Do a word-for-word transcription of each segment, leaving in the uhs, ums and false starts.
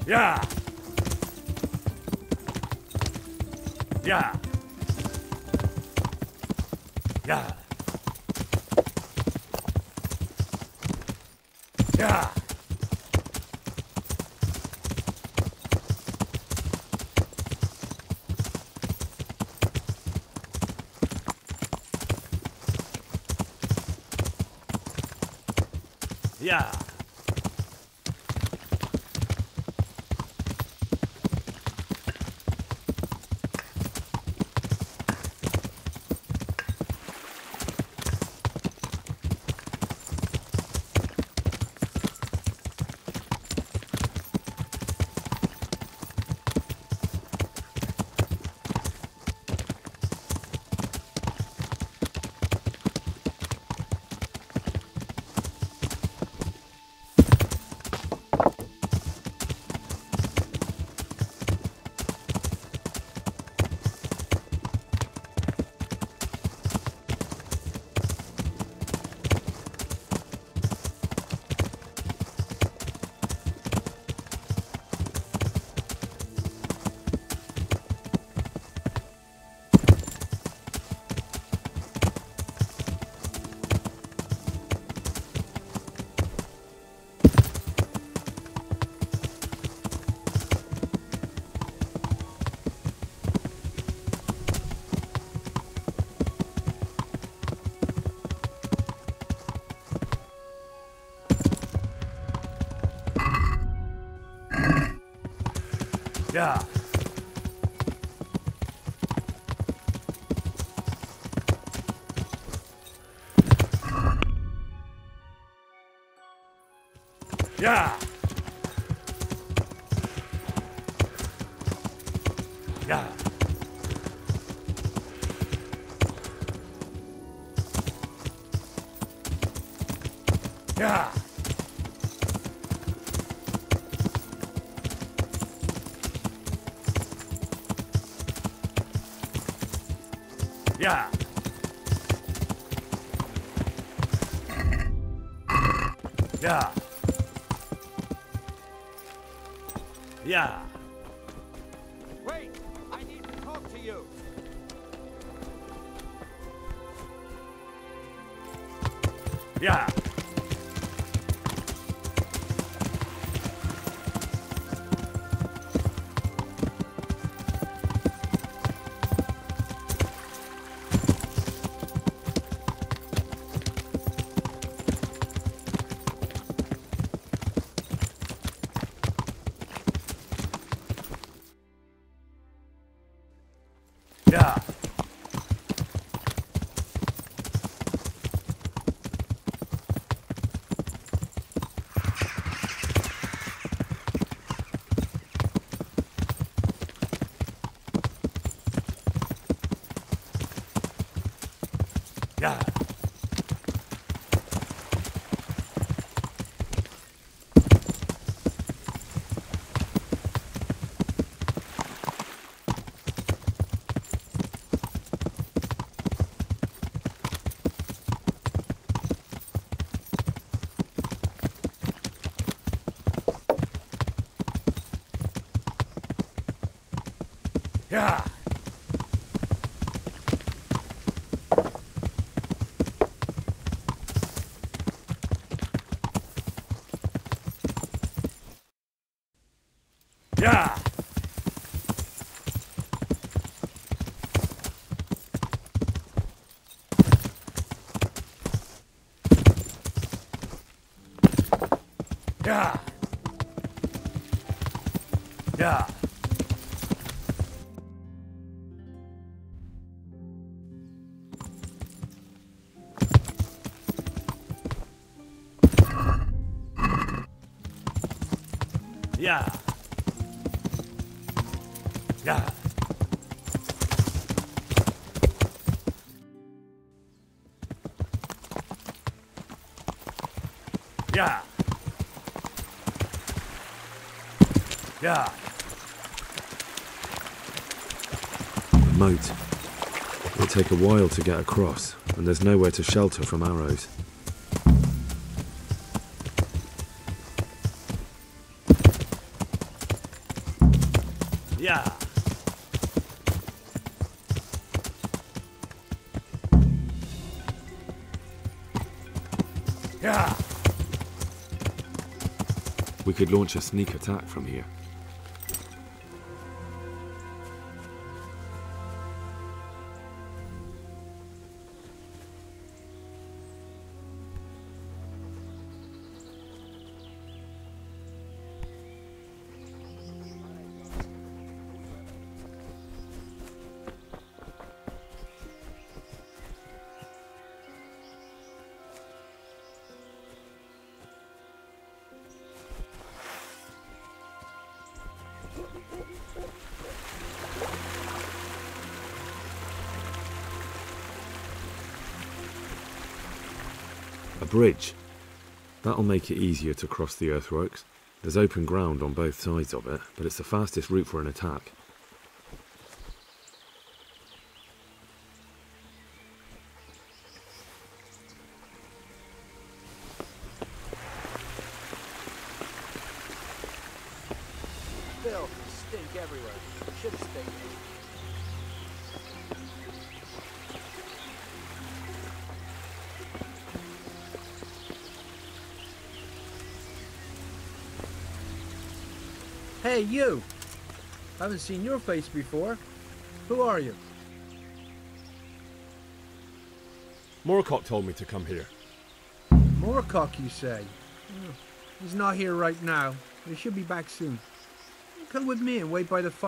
Yeah. Yeah. Yeah. Yeah. Yeah. Yeah. Yeah. Yeah. Yeah. Yeah. Yeah. Yeah. Wait! I need to talk to you! Yeah. Yeah. Yeah. Yeah. Yeah. Yeah. Yeah. Yeah. Yeah. Yeah. Yeah. A moat. It'll take a while to get across, and there's nowhere to shelter from arrows. Yeah. Yeah. We could launch a sneak attack from here. A bridge. That'll make it easier to cross the earthworks. There's open ground on both sides of it, but it's the fastest route for an attack. Filth, stink everywhere. Should stink. Hey, you! Haven't seen your face before. Who are you? Moorcock told me to come here. Moorcock, you say? Oh, he's not here right now. He should be back soon. Come with me and wait by the fire.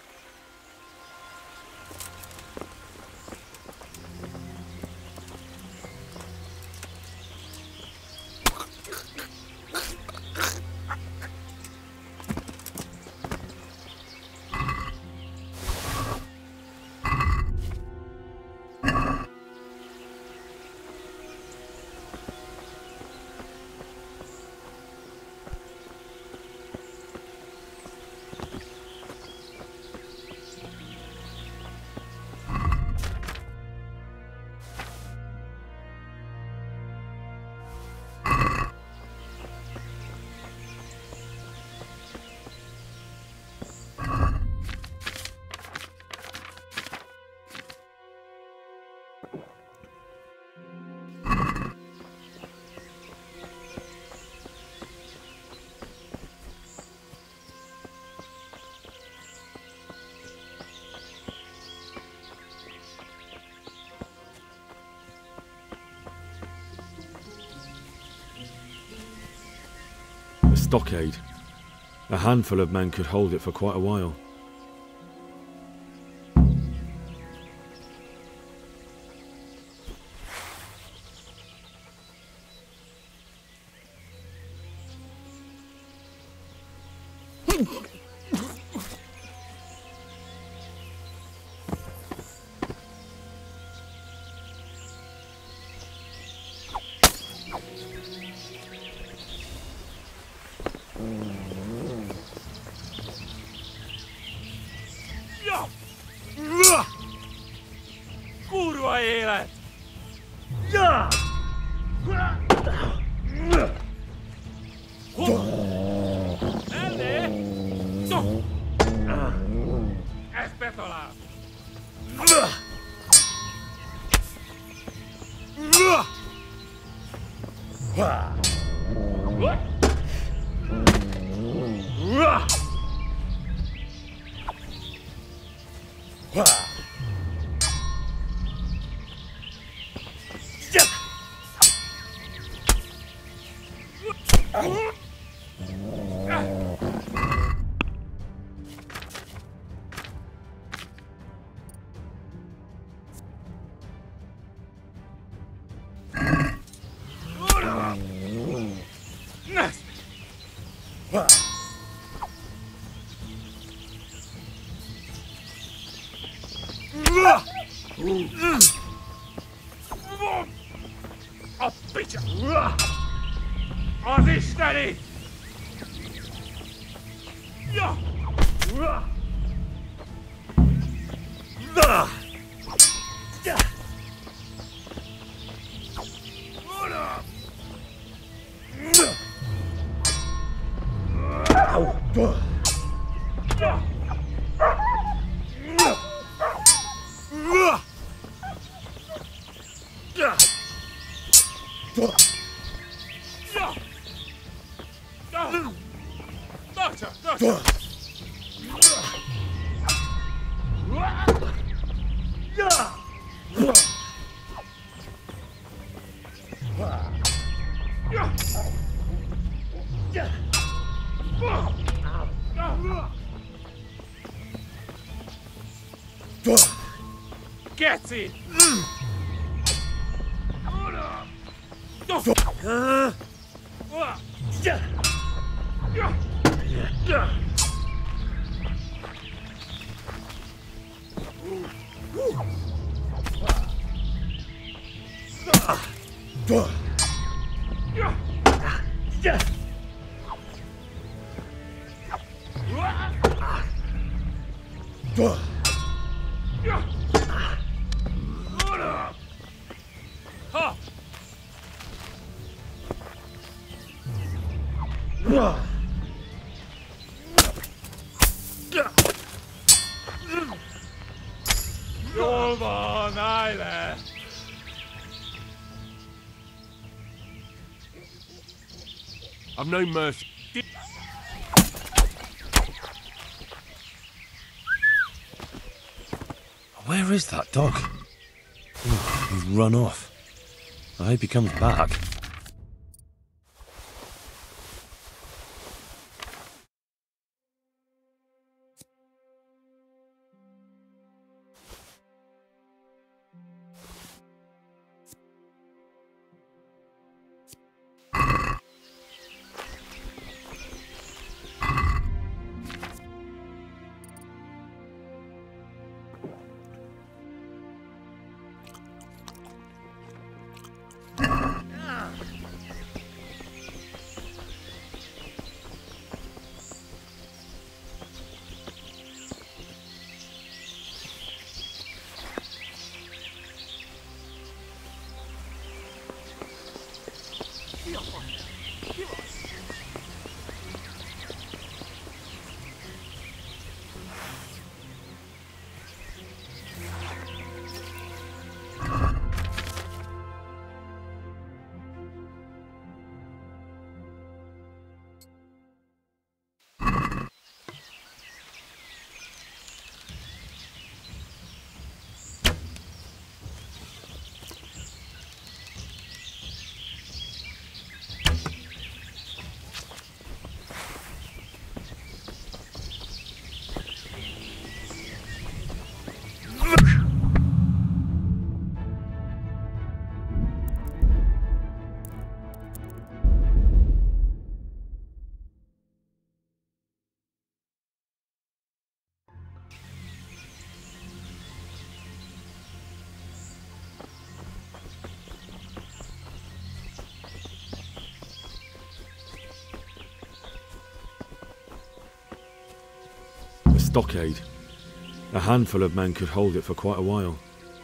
A stockade. A handful of men could hold it for quite a while. Kurva eläät! Ja! Nälle! So! Espetola! Oppitja! Asistani! Ja! Au! Get in! Come on, Isla! I've no mercy. Where is that dog? Oh, he's run off. I hope he comes back. Stockade. A handful of men could hold it for quite a while.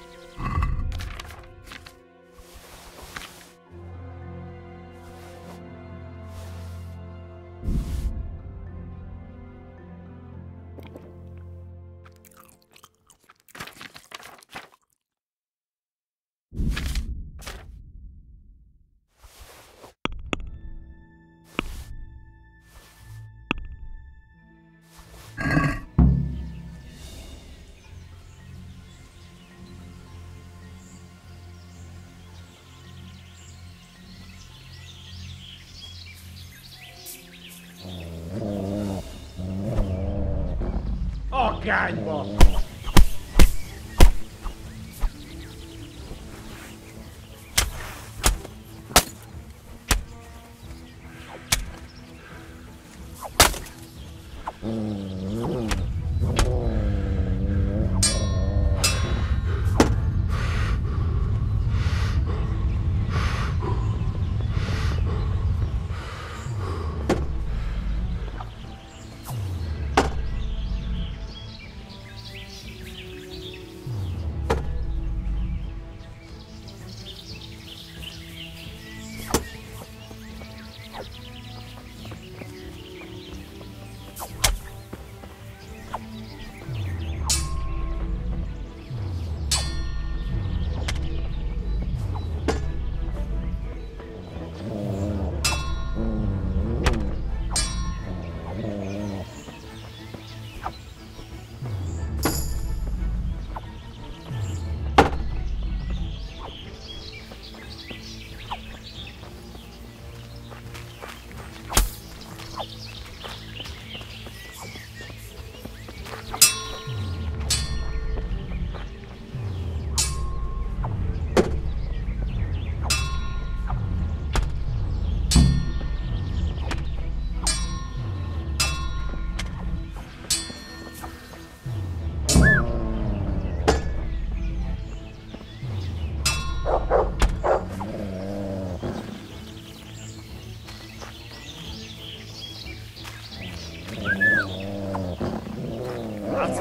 Oh, God, Bob!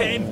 again!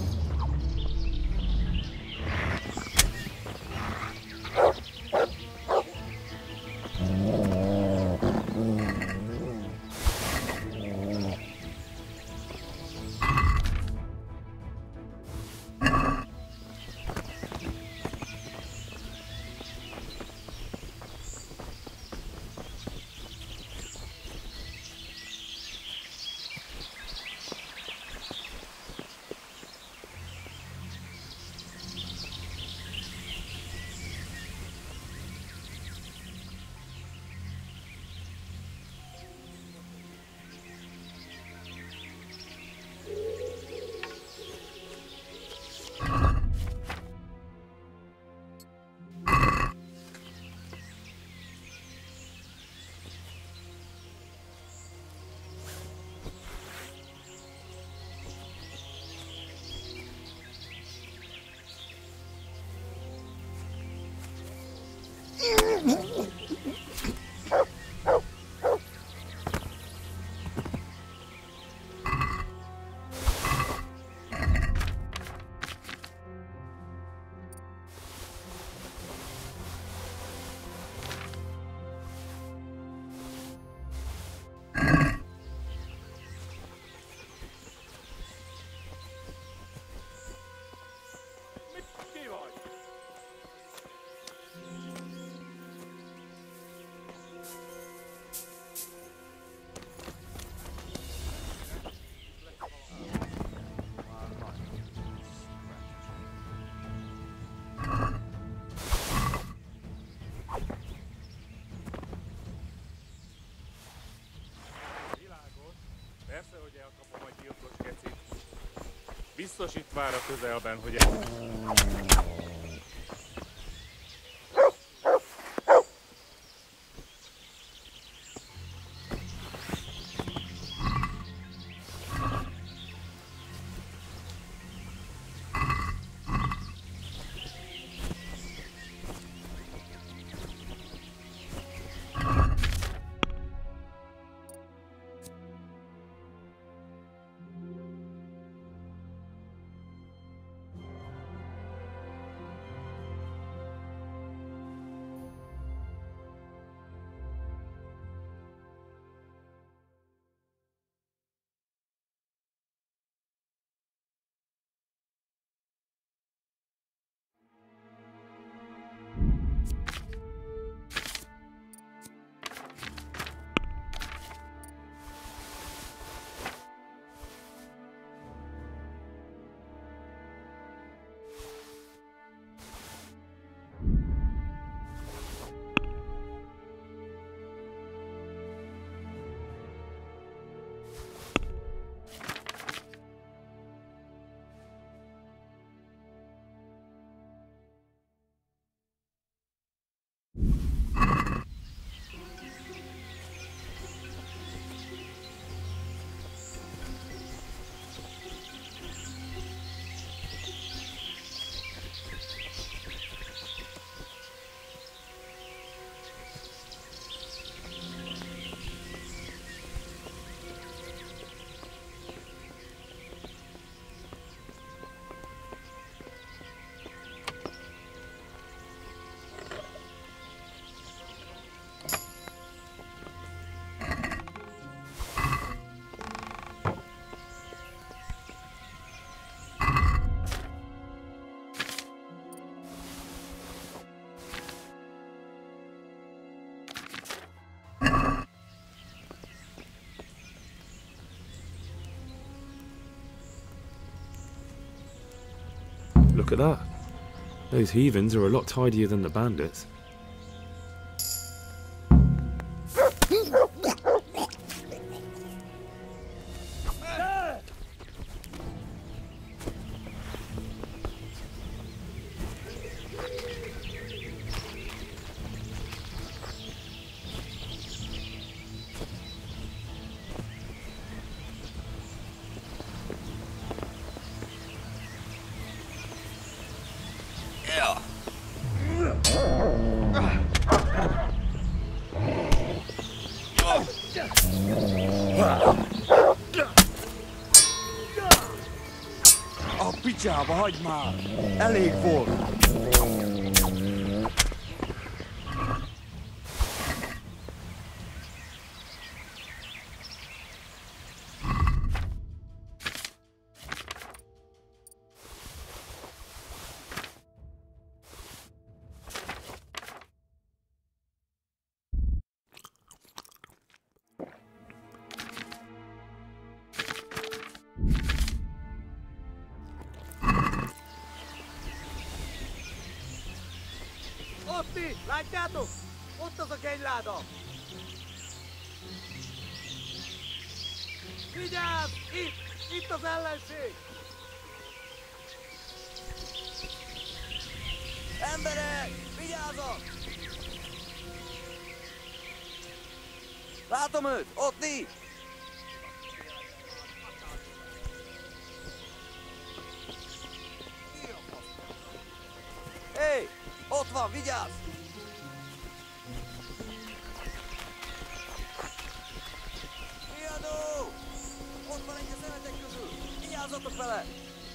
Persze, hogy elkapom a gyilkos gecit. Biztos itt vár a közelben, hogy el... Look at that. Those heathens are a lot tidier than the bandits. Picsába, hagyd már! Elég volt! Otti, látjátok? Ott az a kegyláda! Vigyázz! Itt! Itt az ellenség! Emberek! Vigyázzak! Látom őt! Otti! Hé! Hey, ott van, vigyázz! Riadó! Ott van egy a szemetek közül! Vigyázzatok vele!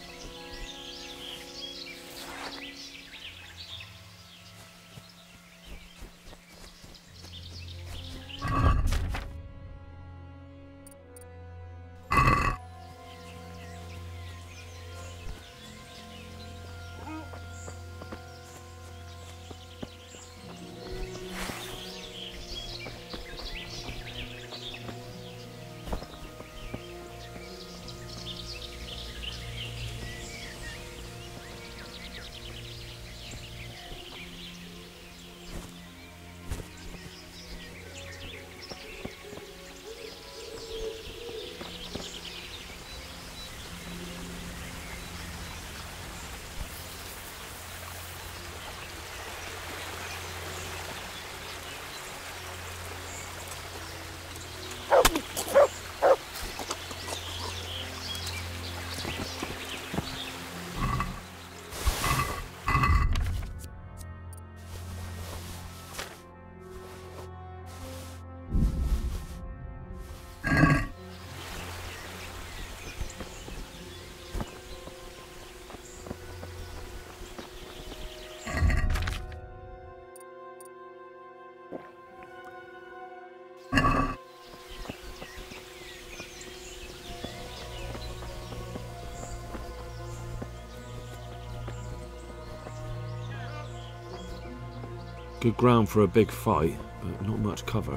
Good ground for a big fight, but not much cover.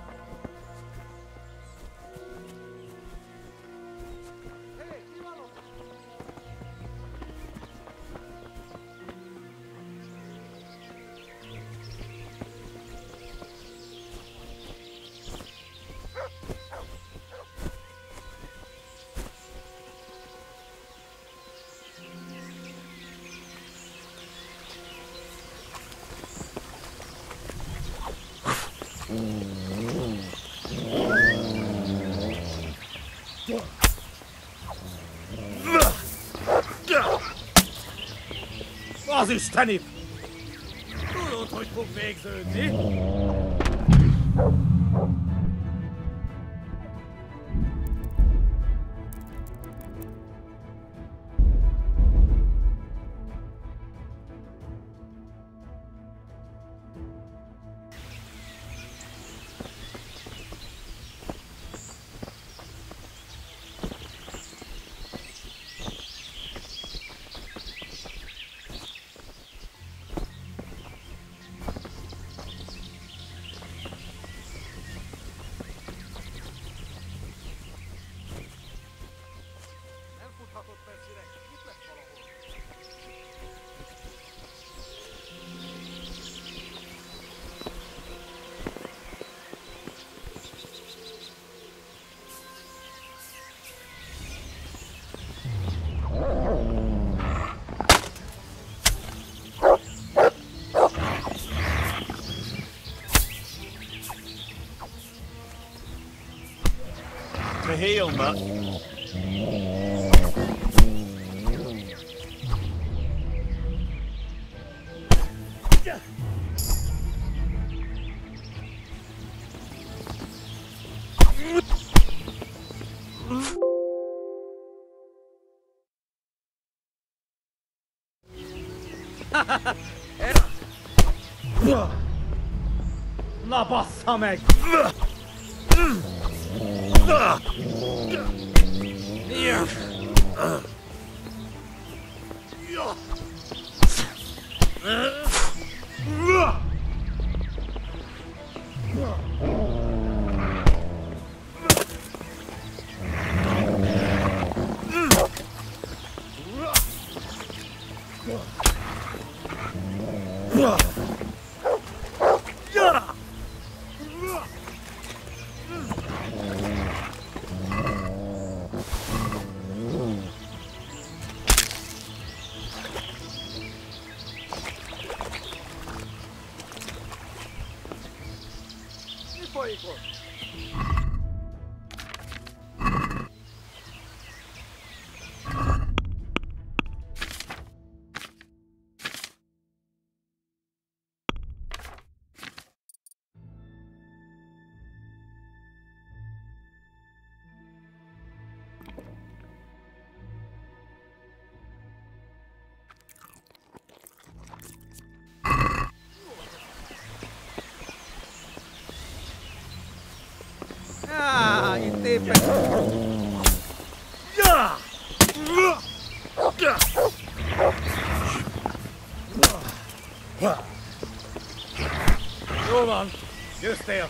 Az isteni! Tudod, hogy fog végződni? To heal, Mutt. Na bassza meg! Mi folyik ott? Ah, itt éppen... Jó van, győztél!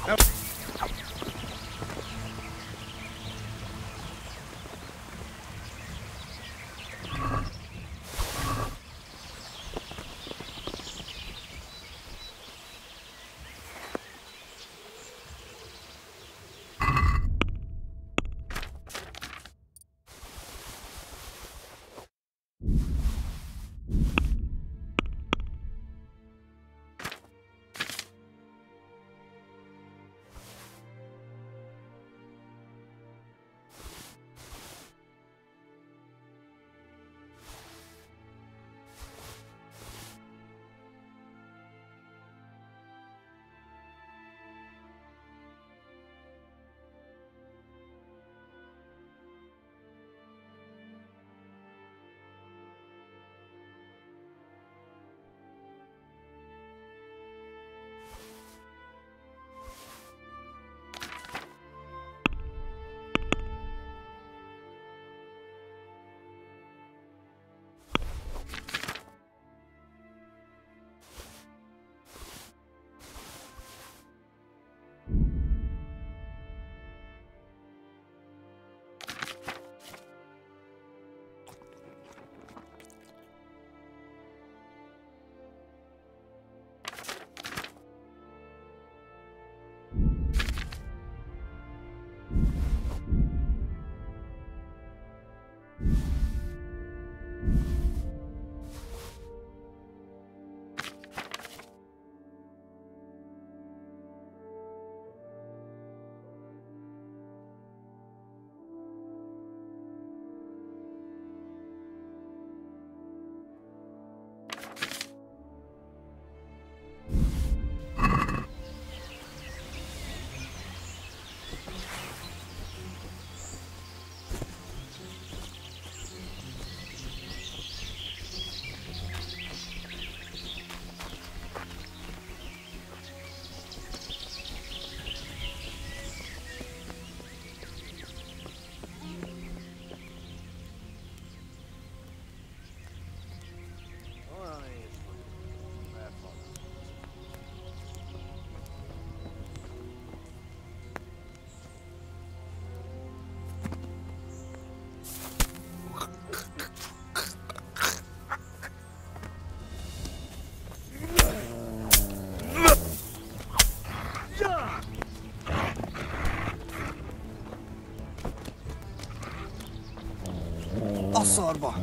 A szarba!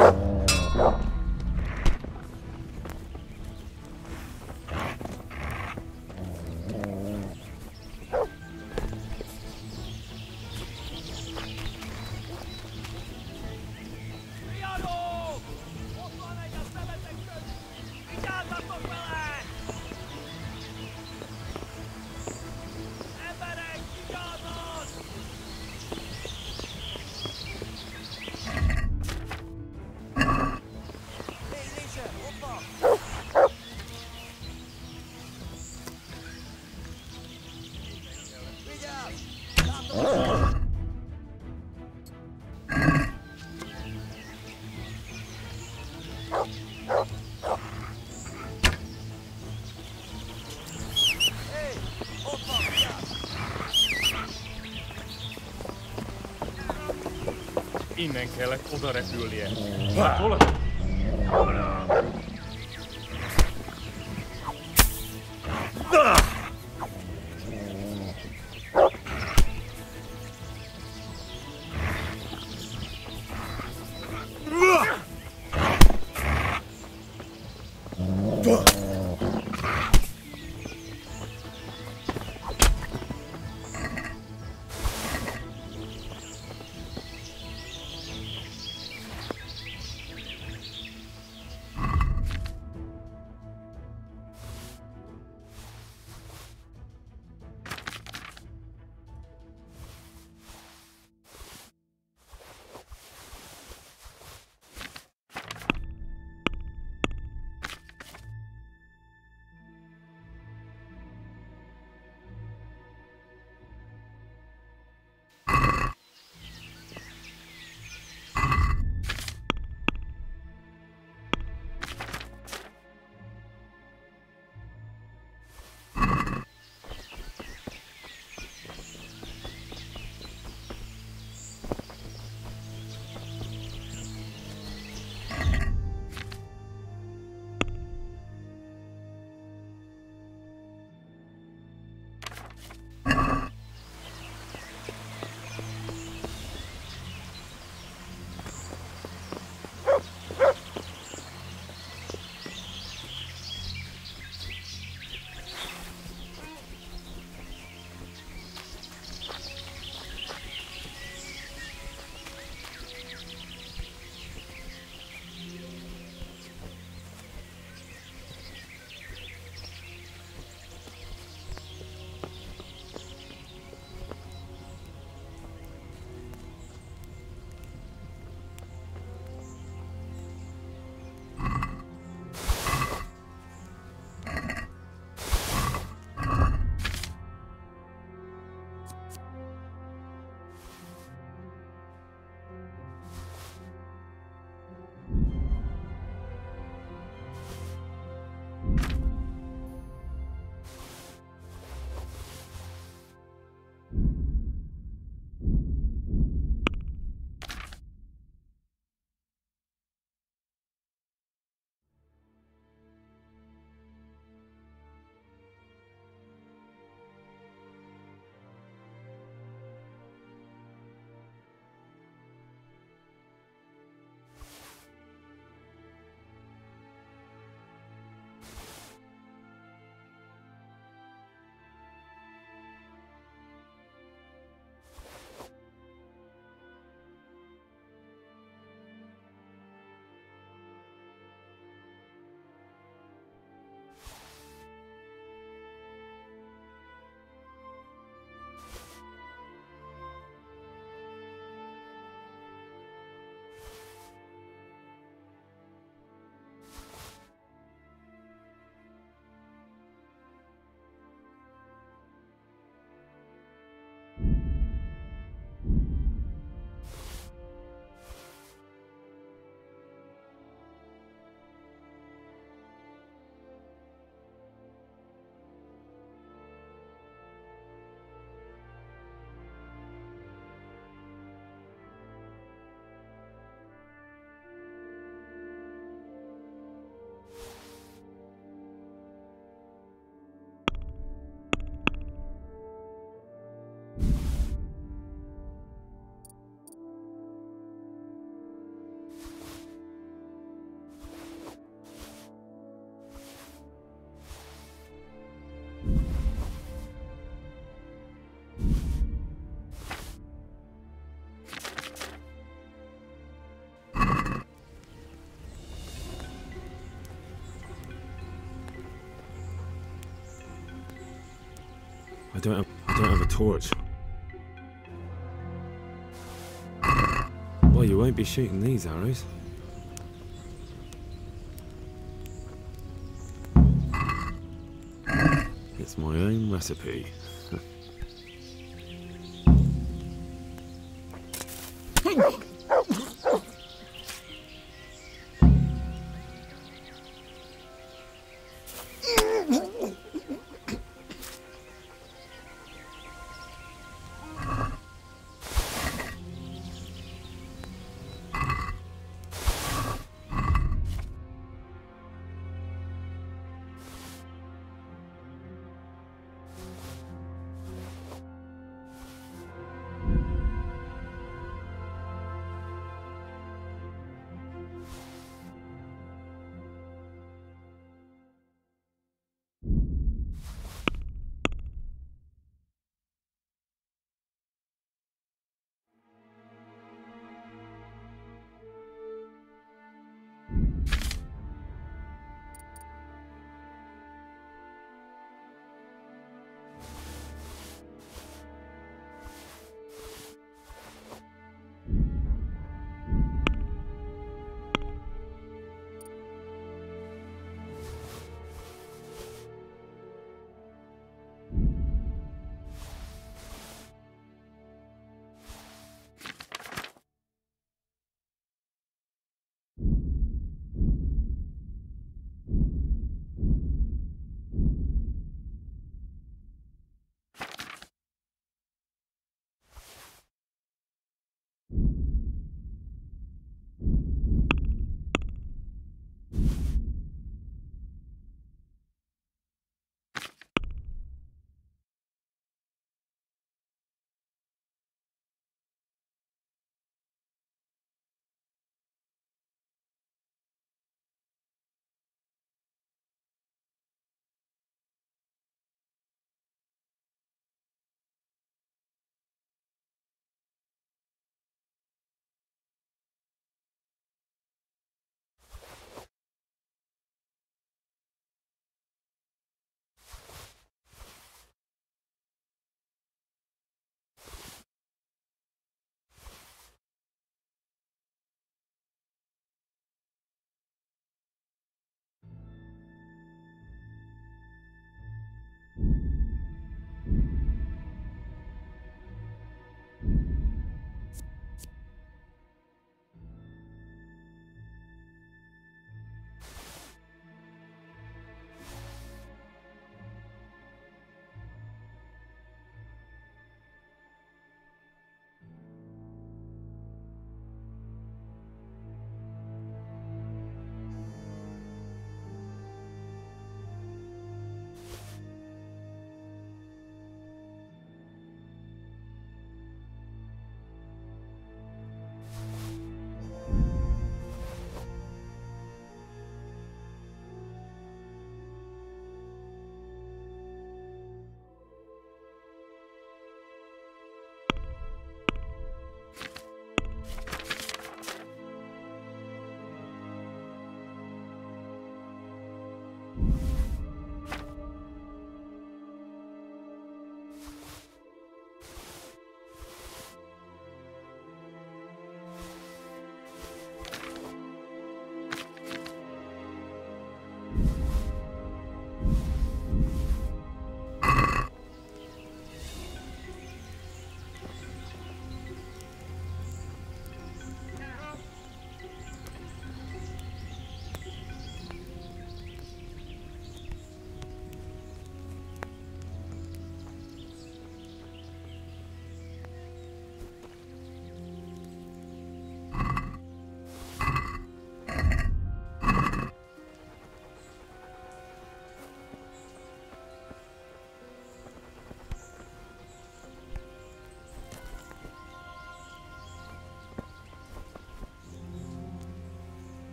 Fiadók! Ott van egy a szemetek között! Vigyázzatok vele! Emberek, vigyázat! Innen kellett oda repülnie. Hol? I don't have, I don't have a torch. Well, you won't be shooting these arrows. It's my own recipe.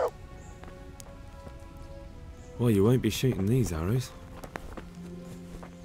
Well, you won't be shooting these arrows.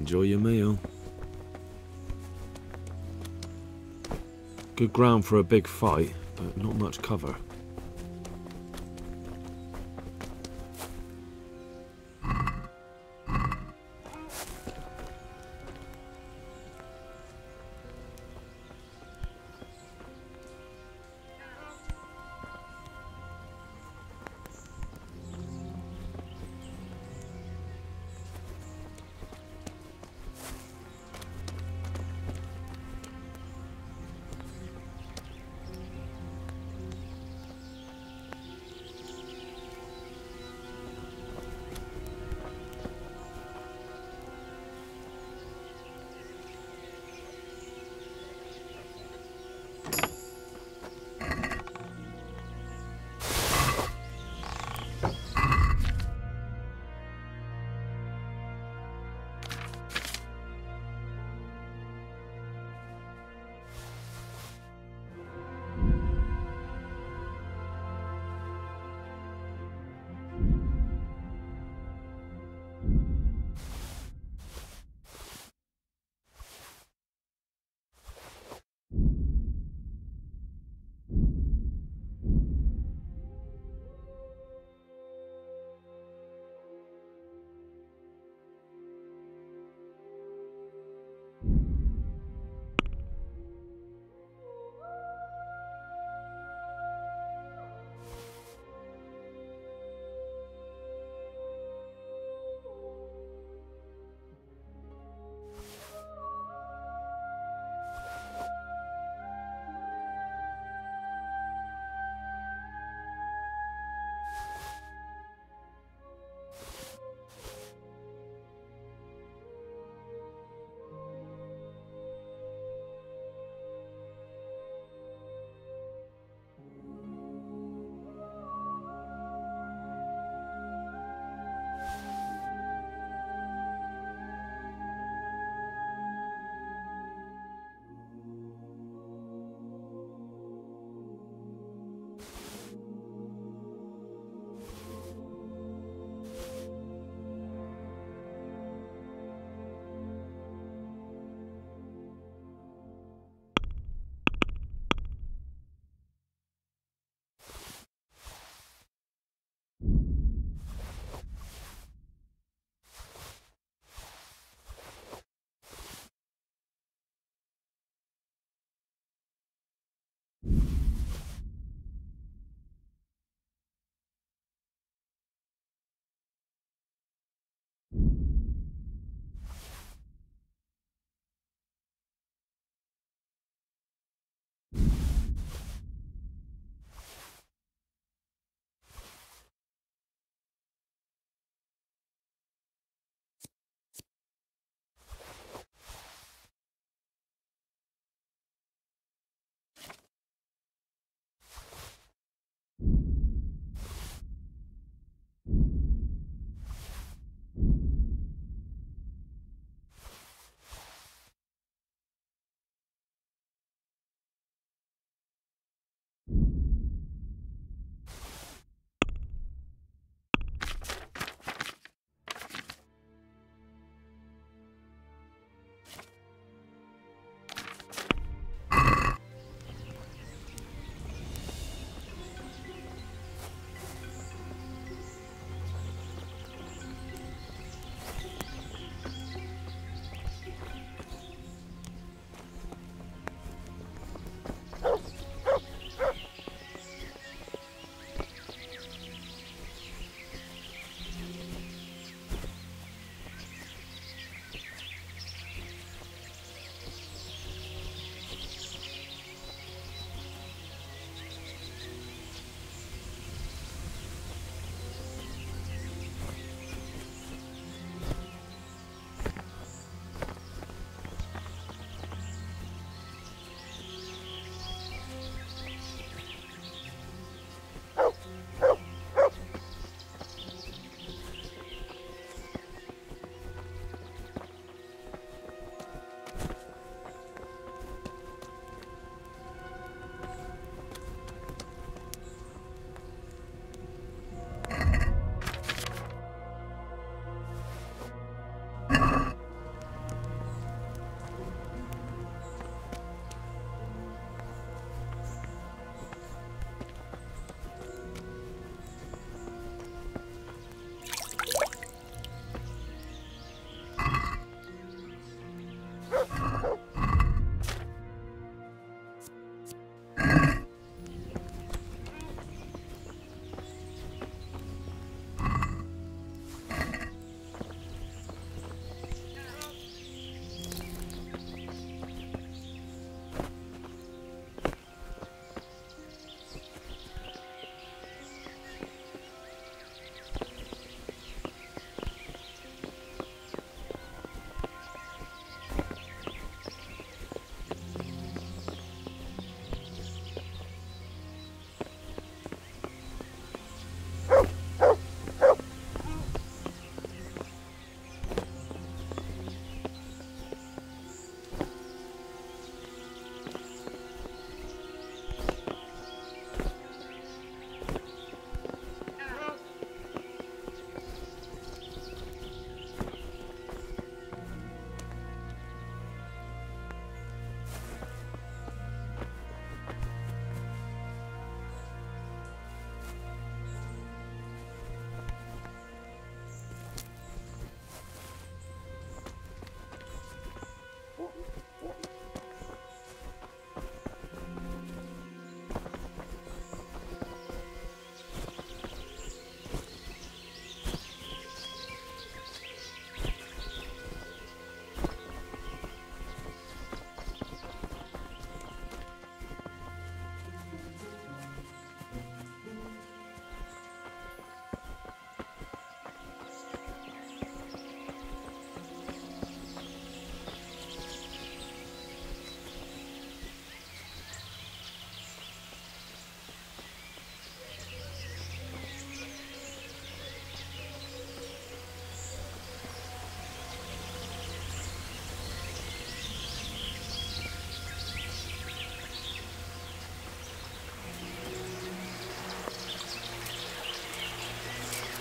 Enjoy your meal. Good ground for a big fight, but not much cover.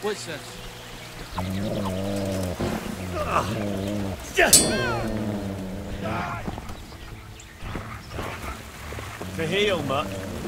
What's this? To heal, mutt.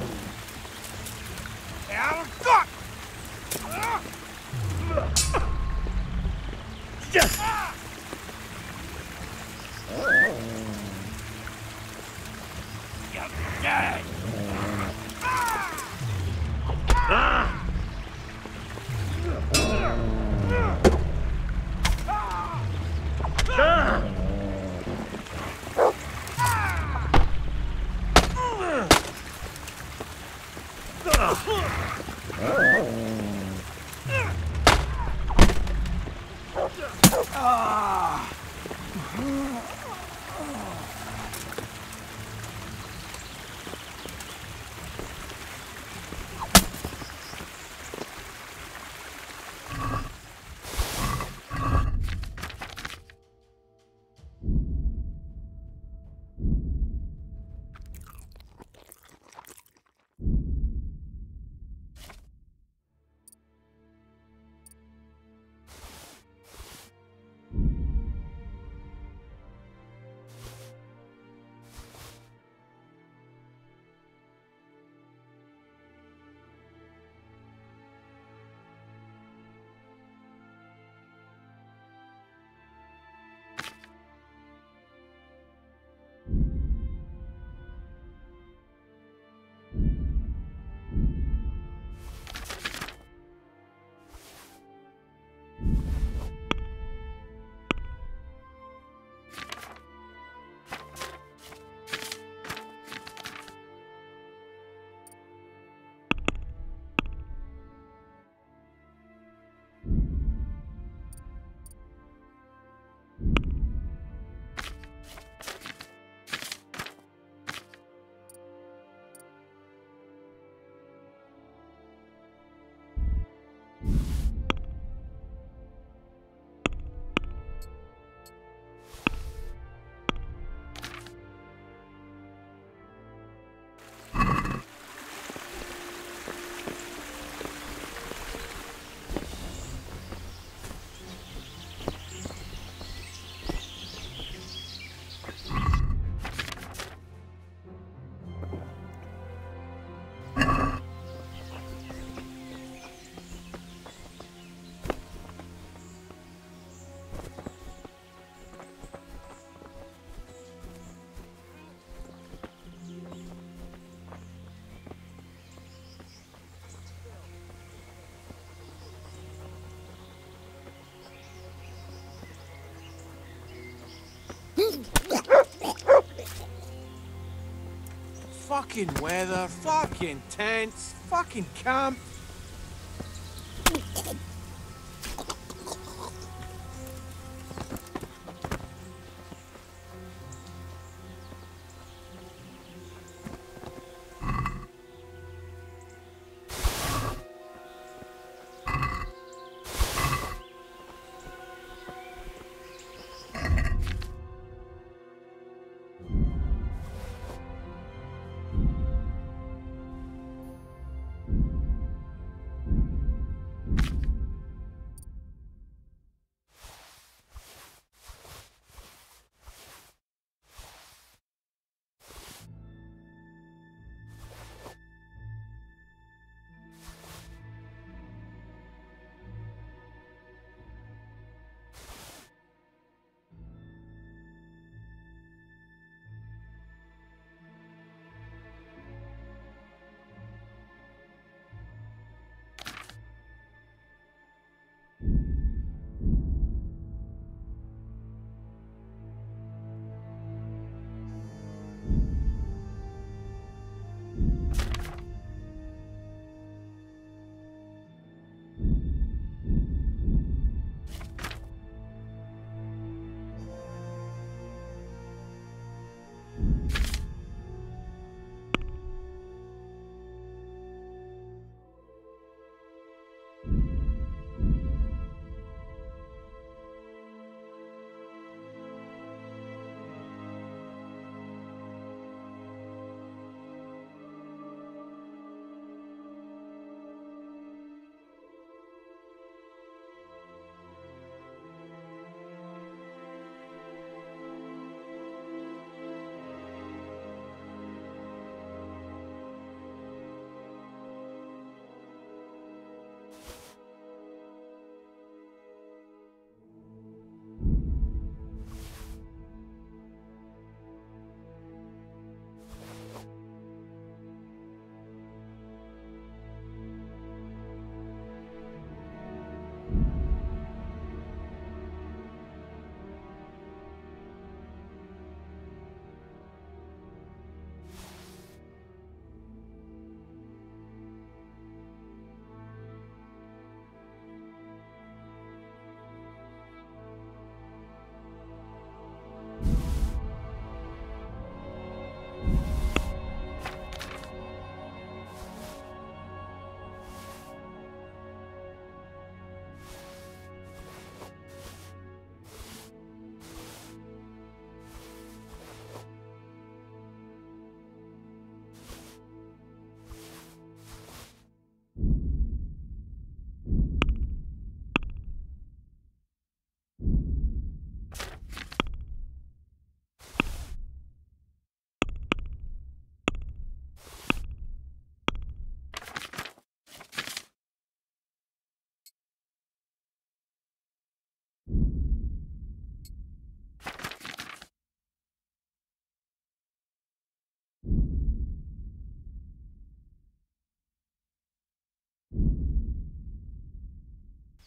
Fucking weather, fucking tents, fucking camp.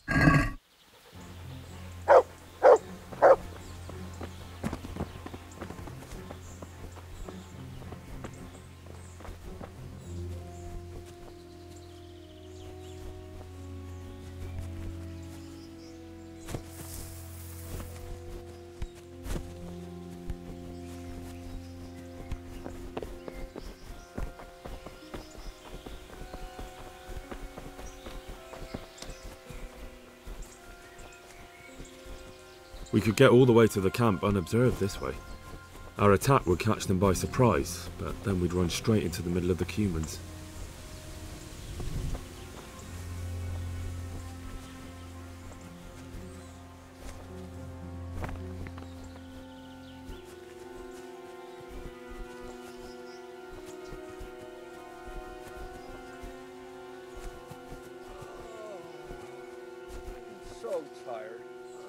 We could get all the way to the camp unobserved this way. Our attack would catch them by surprise, but then we'd run straight into the middle of the Cumans. So tired.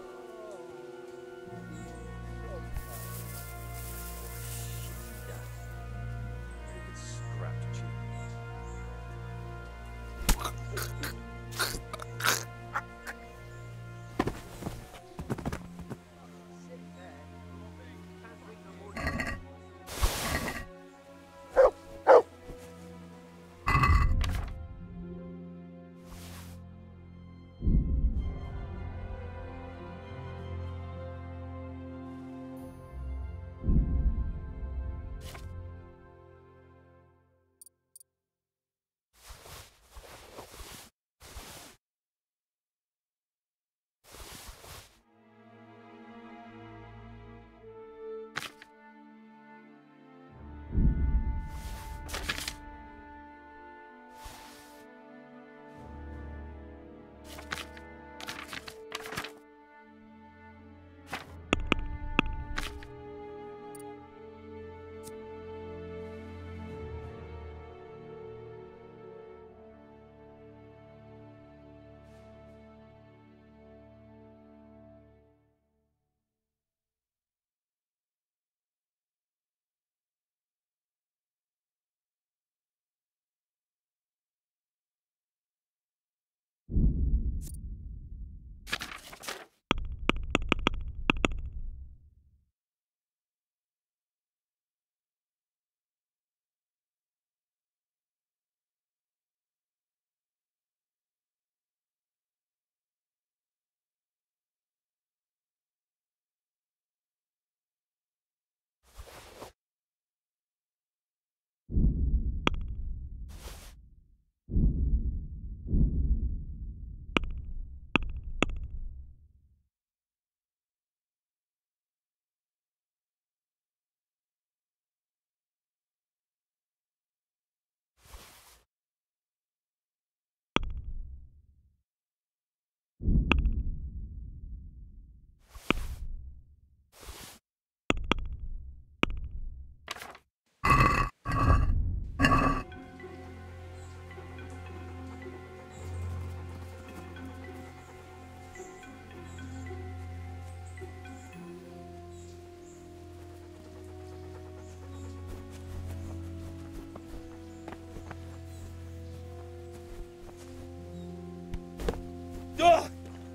Ugh!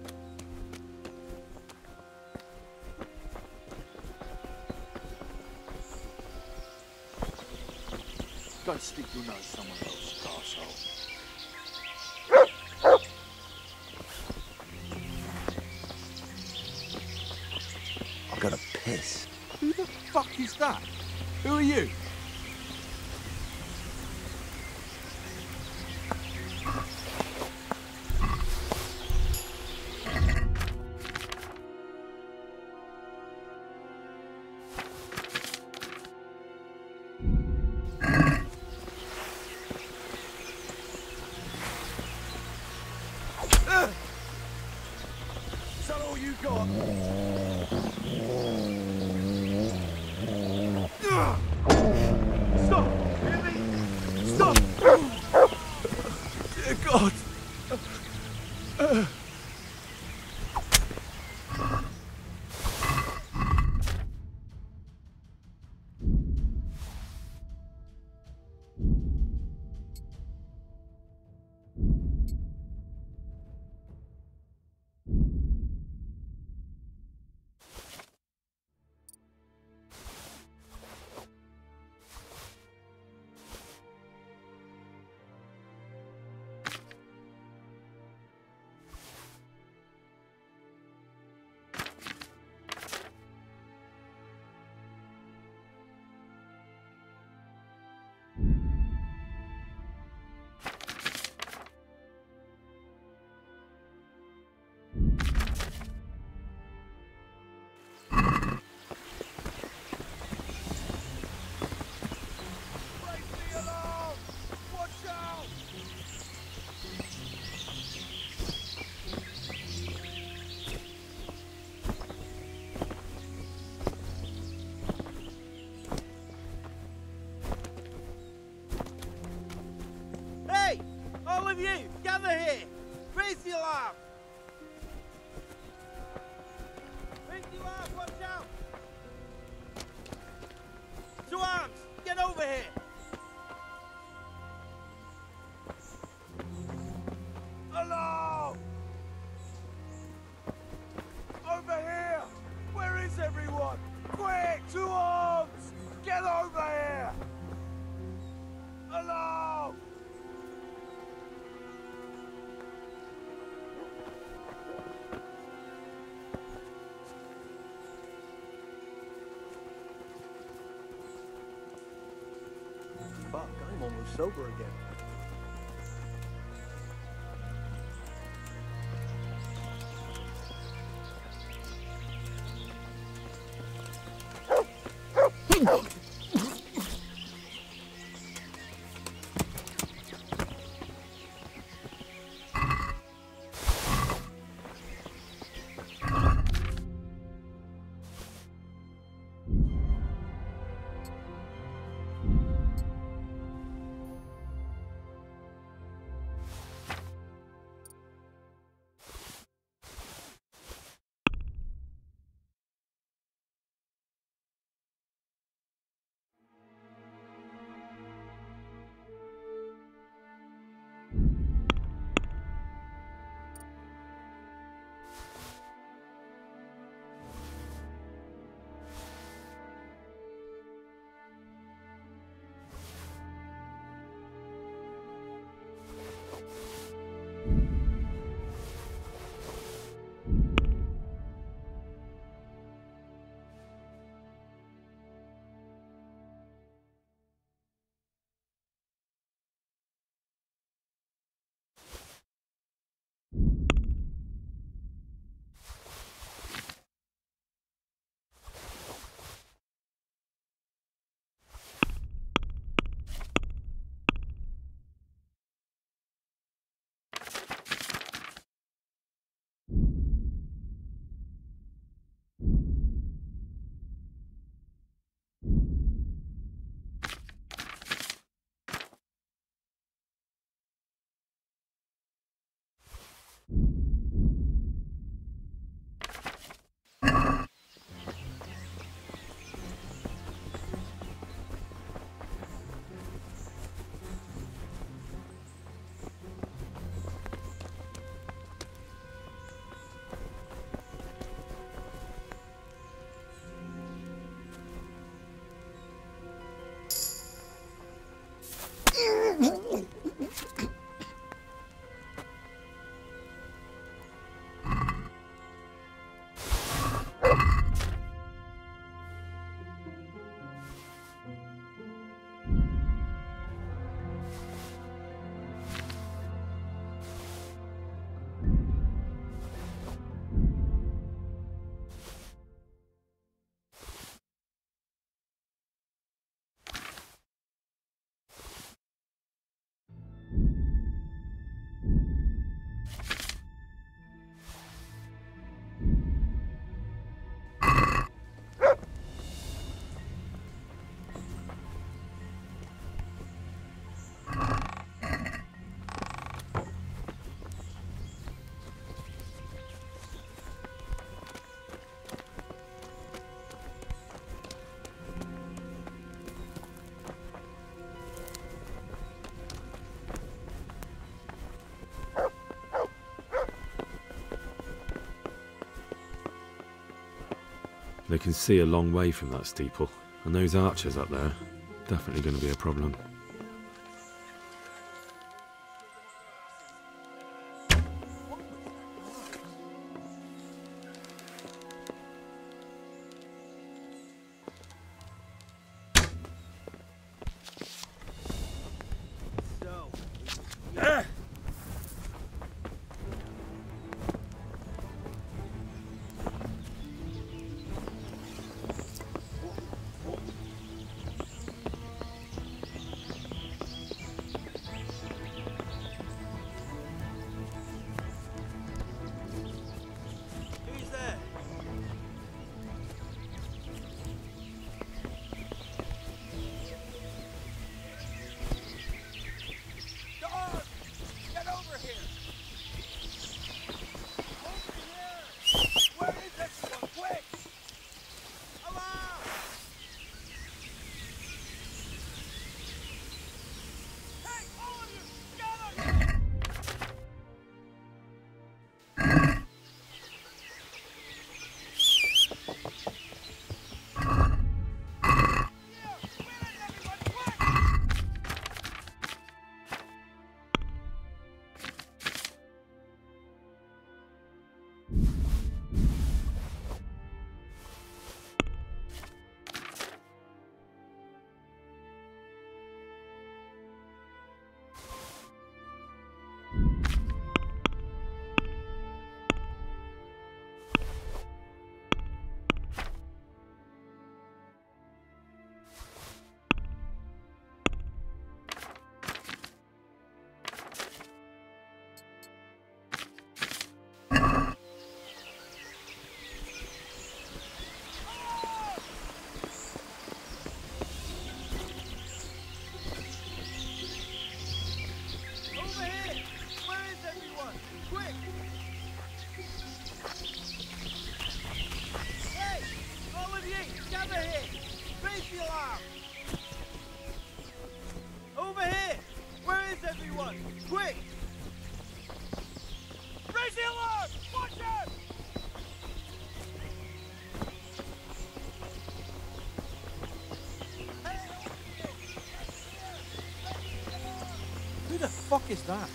Go stick your nose somewhere else, arsehole. I've got to piss. Who the fuck is that? Who are you? Is that all you got? Stop! Hear me? Stop! Dear God! All of you, gather here! Raise the alarm! Raise the alarm, watch out! To arms! Get over here! Alarm! Over here! Where is everyone? Quick, to arms! Get over here! Alarm! Fuck, I'm almost sober again. They can see a long way from that steeple, and those archers up there, definitely going to be a problem. quick! Raise the alarm! Watch out! Who the fuck is that?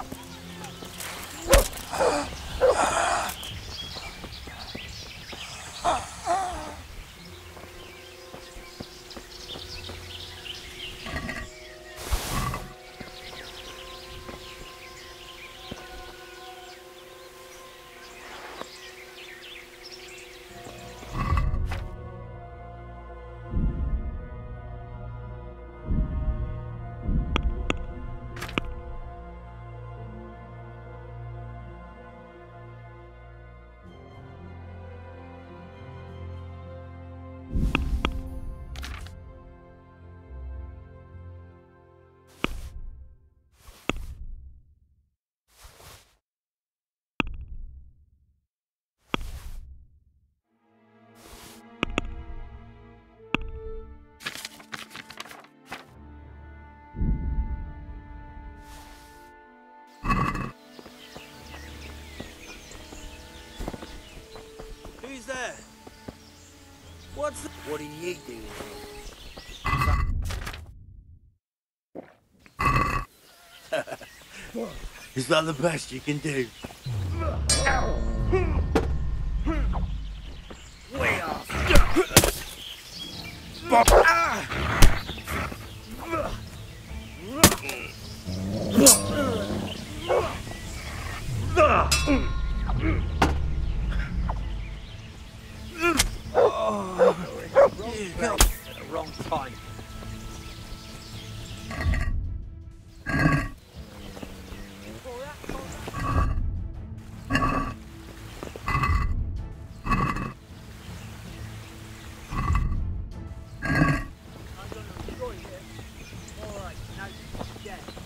Who's there? What's the... What are you doing here? Is that the best you can do? Way off! At the wrong time. I'm gonna destroy him. Alright, now you get.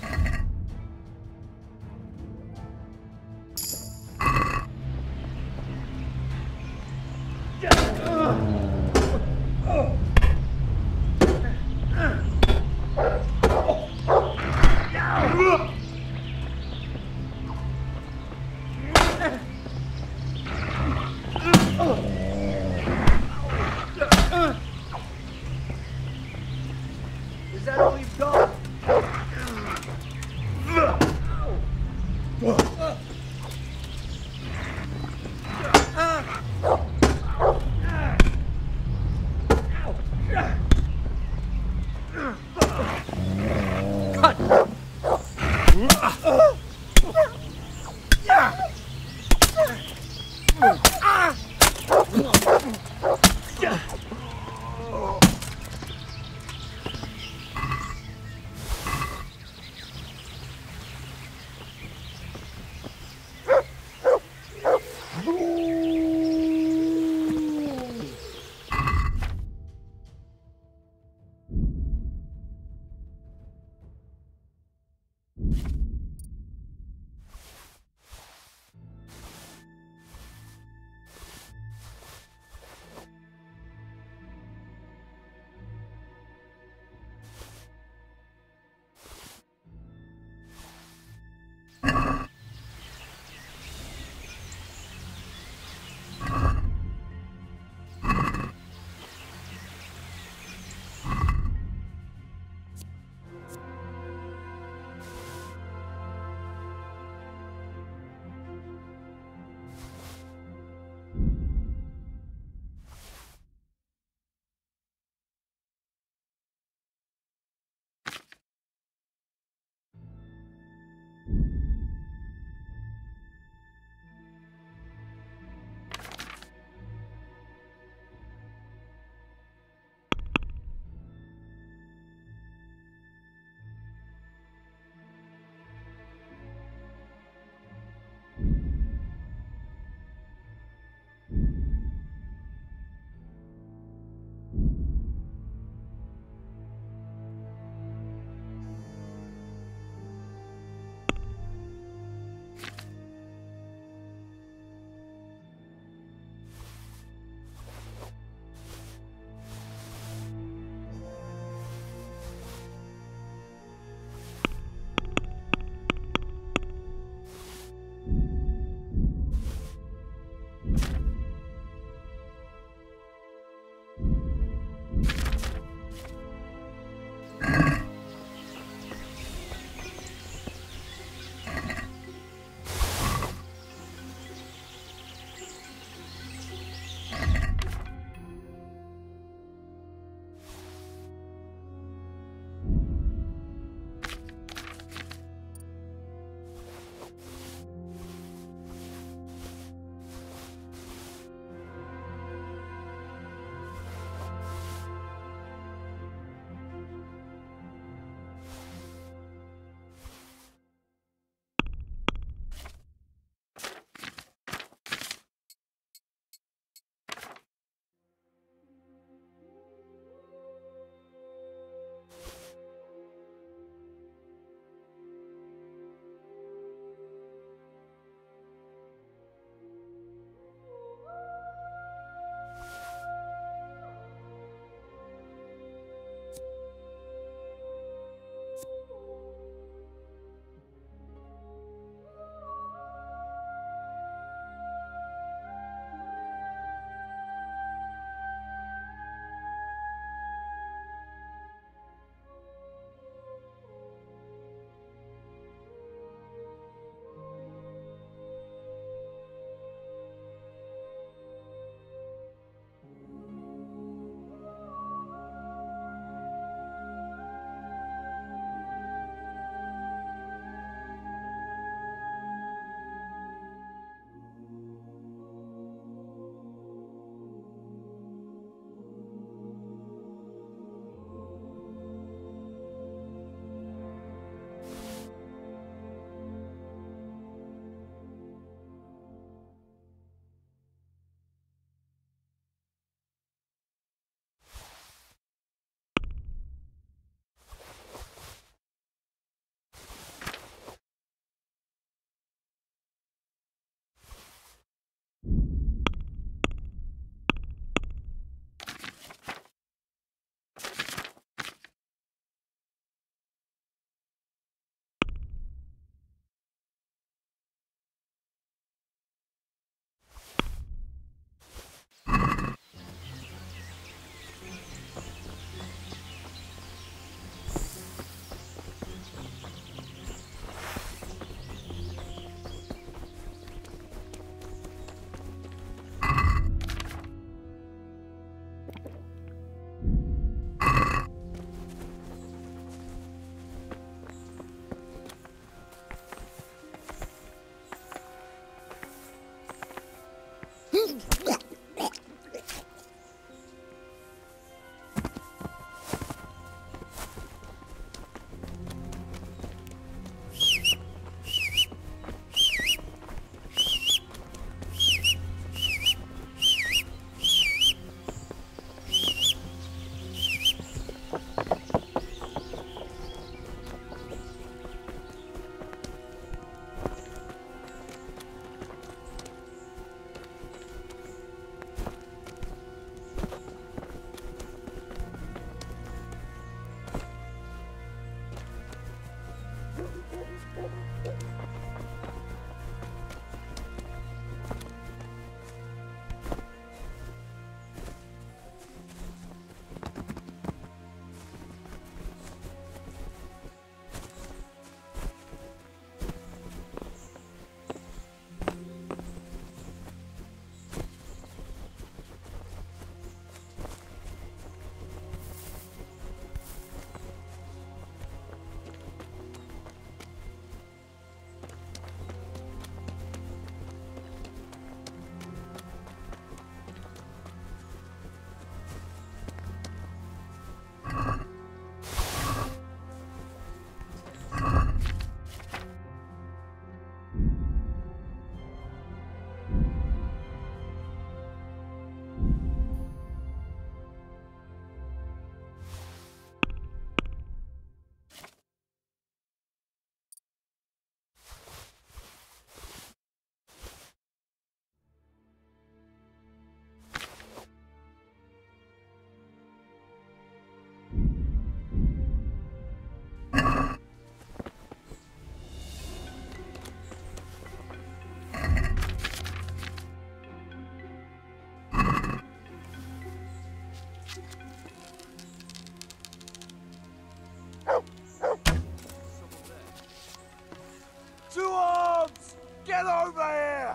Get over here!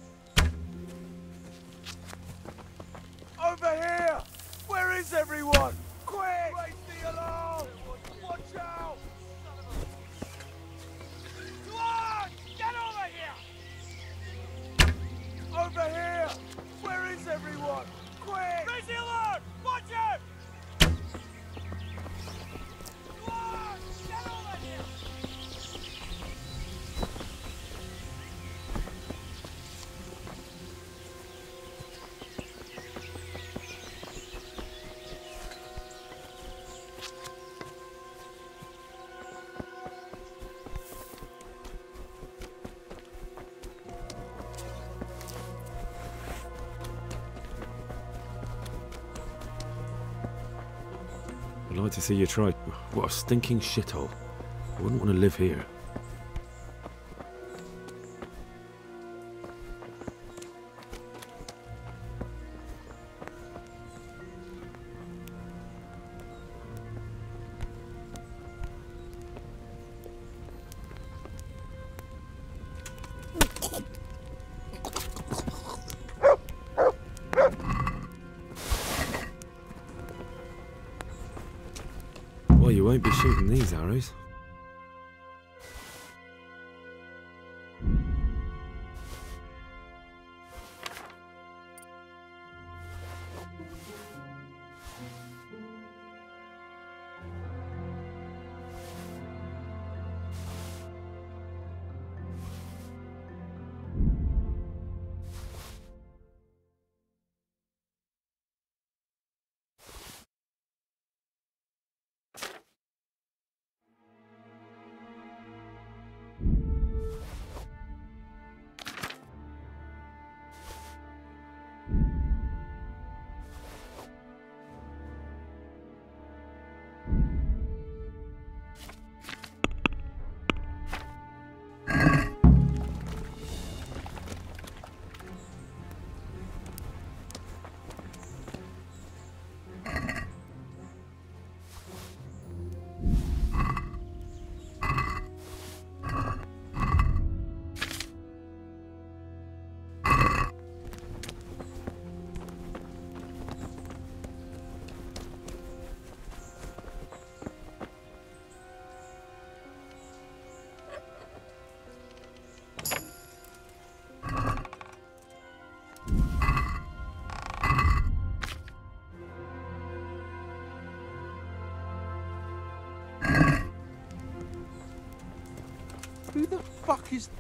Over here! Where is everyone? Quick! Raise the alarm! Watch out! Duan! Get over here! Over here! Where is everyone? Quick! Raise the alarm! Watch out! Duan! Get over here! I'd like to see you try. What a stinking shithole. I wouldn't want to live here. Well, you won't be shooting these arrows. Who the fuck is...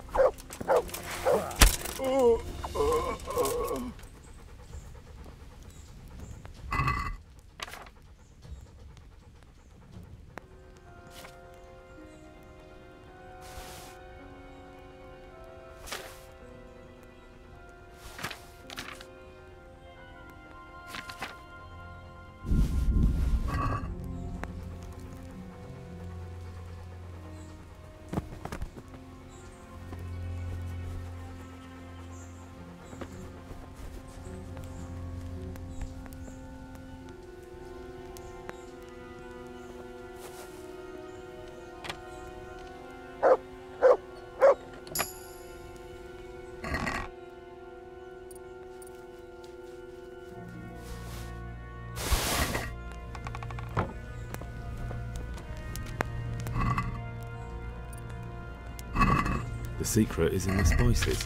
The secret is in the spices.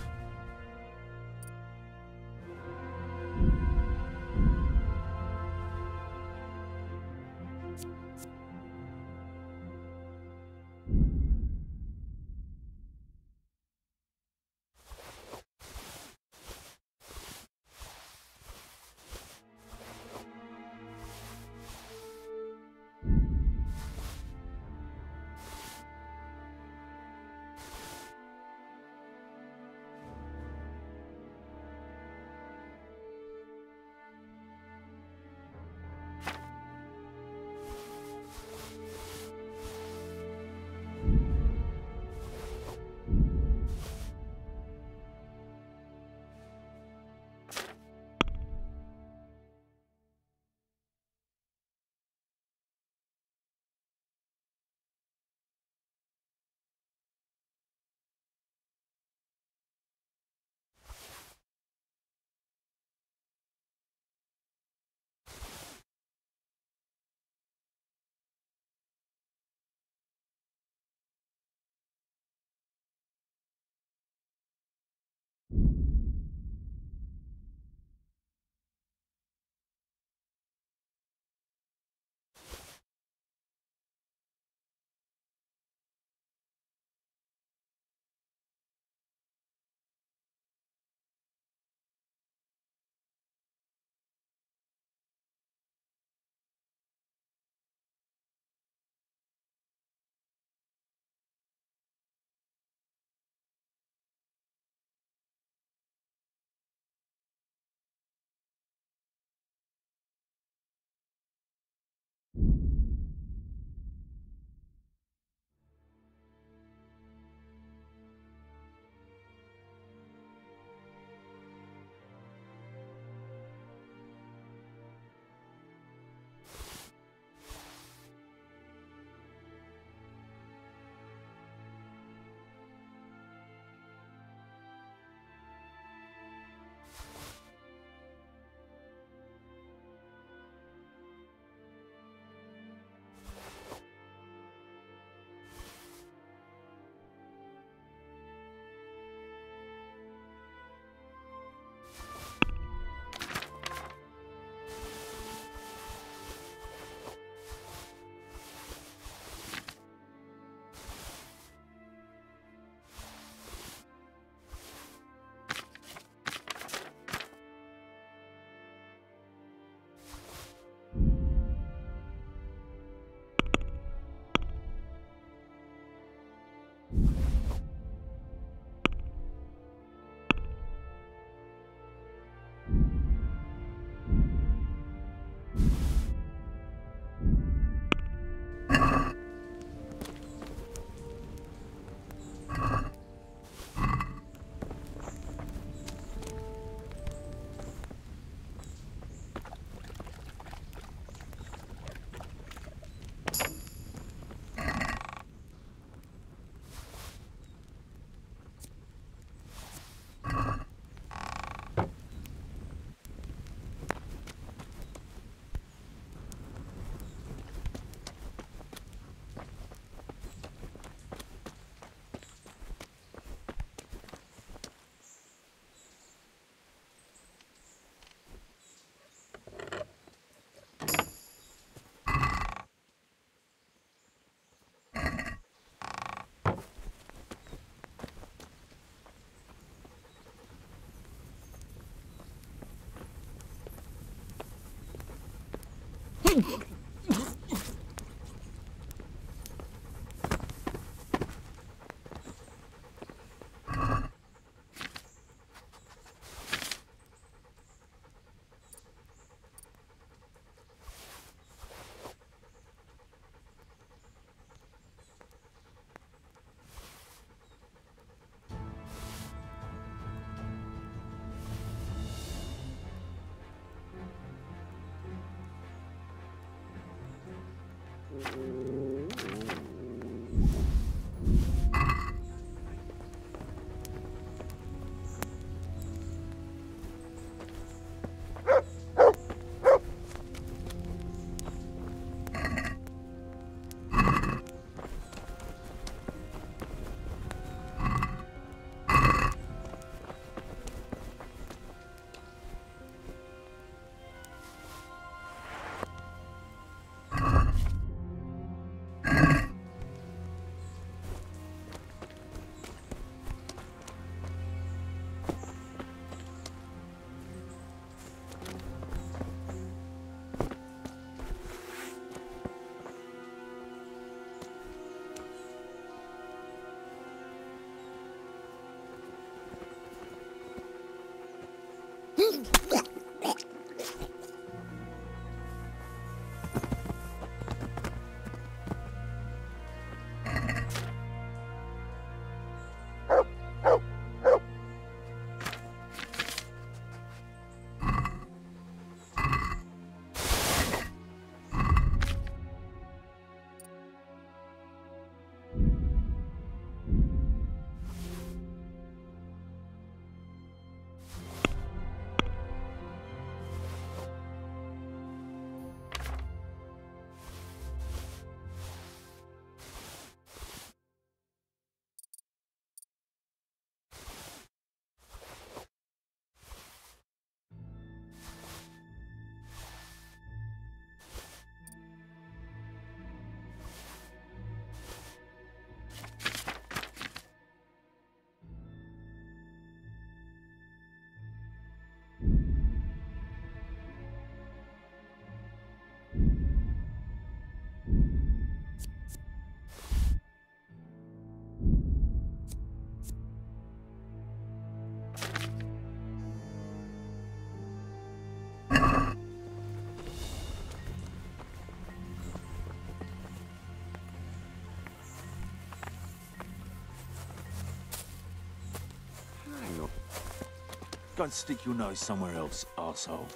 Hang on. Go and stick your nose somewhere else, arsehole.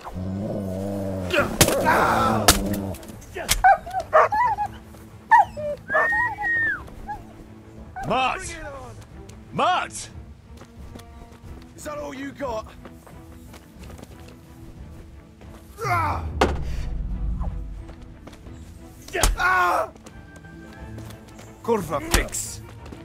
Mart! Bring it on! Mart! Is that all you got? Ah! Ah! Kurva fix!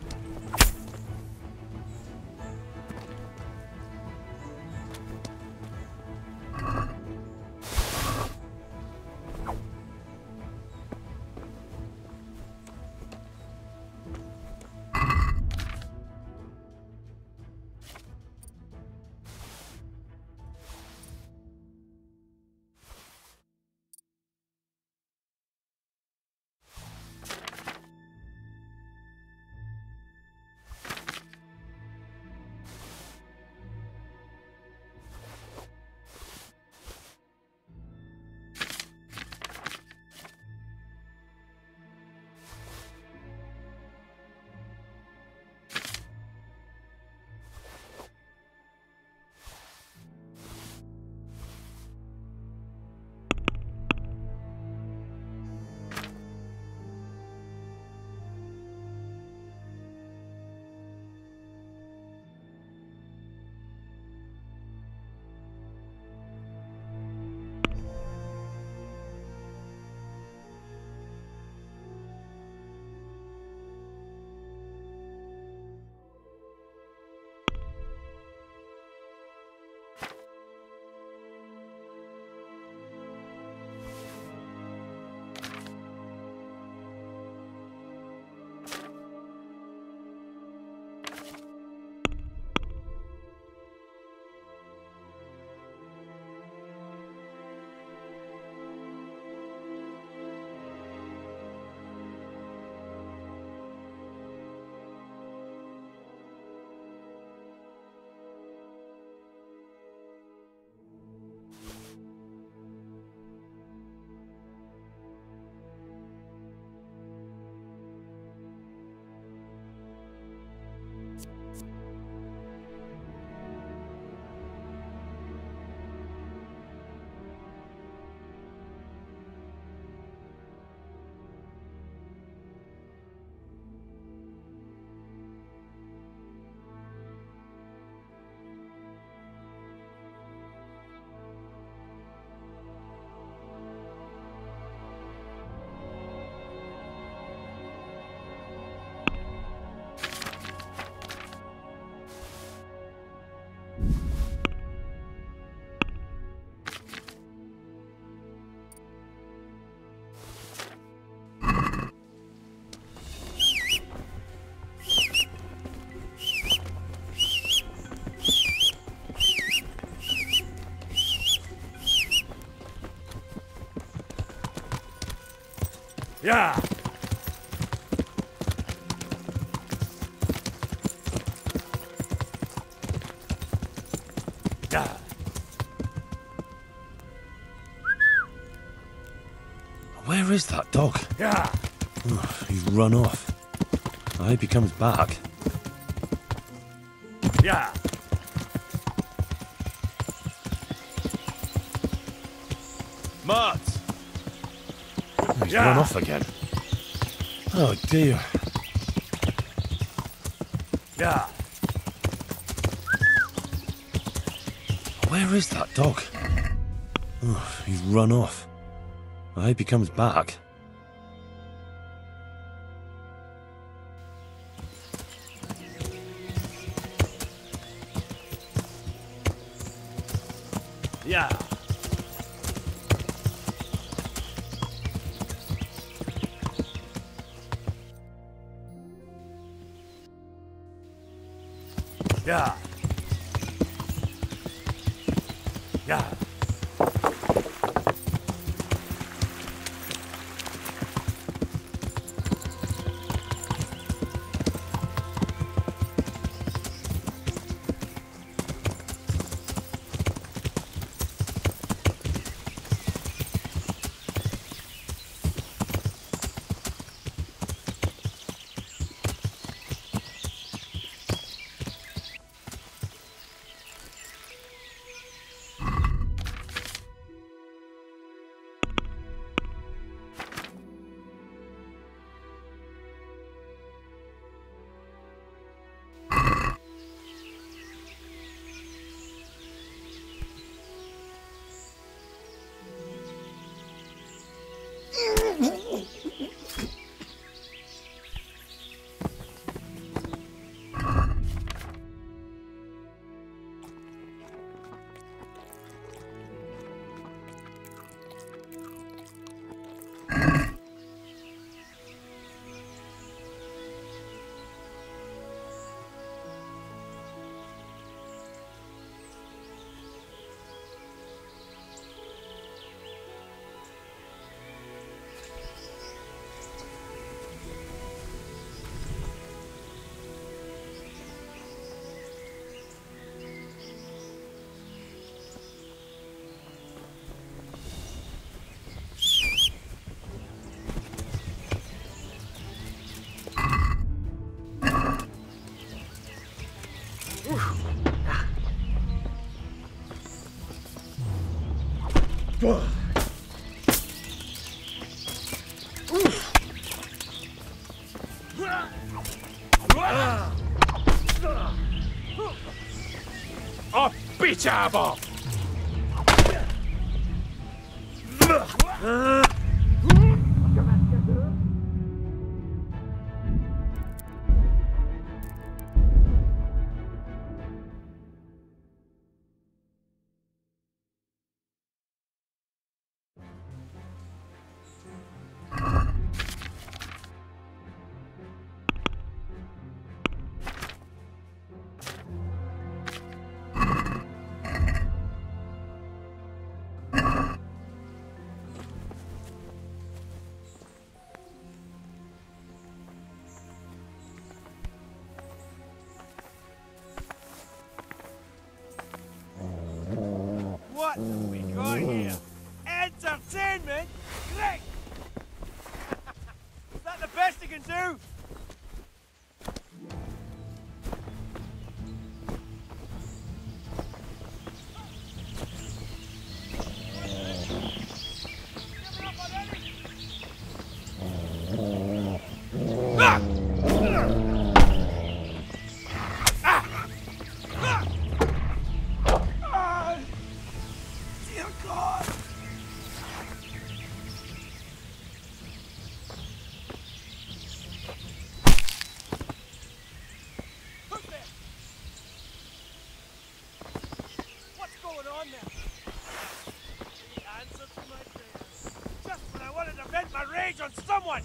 Yeah! Yeah! Where is that dog? Yeah! Oh, he's run off. I hope he comes back. Yeah! Mart! He's Yeah. run off again. Oh dear. Yeah! Where is that dog? Oh, he's run off. I hope he comes back. Yeah! Yeah! Yeah! A picsába! What have we got here? Entertainment? Great! Is that the best you can do? Dear God! Who's there? What's going on there? The answer to my prayers. Just when I wanted to vent my rage on someone!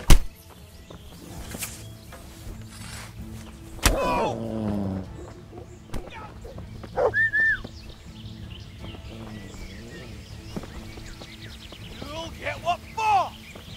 You'll get what for!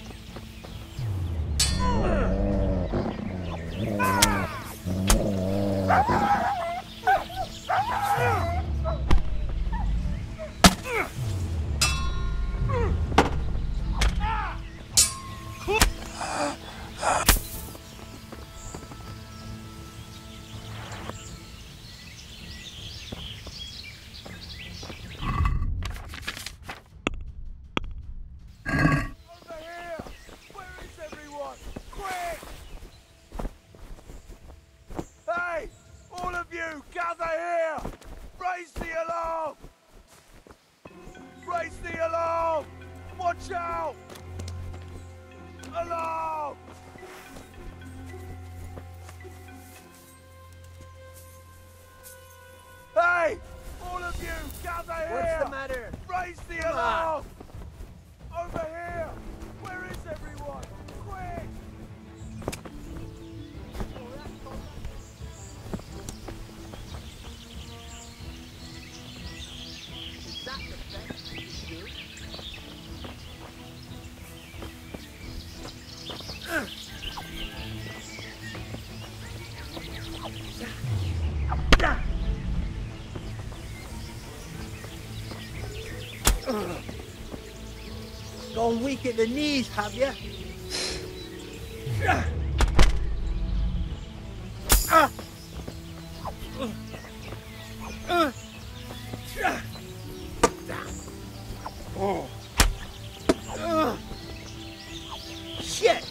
Over here! Where is everyone? Quick! Hey! All of you, gather here! Raise the alarm! Raise the alarm! Watch out! Alarm! Hey! All of you, gather here! What's the matter? Raise the Come on. alarm! Over here! Where is everyone? Quick! Is that the best you can do? Gone weak at the knees, have you? Shit!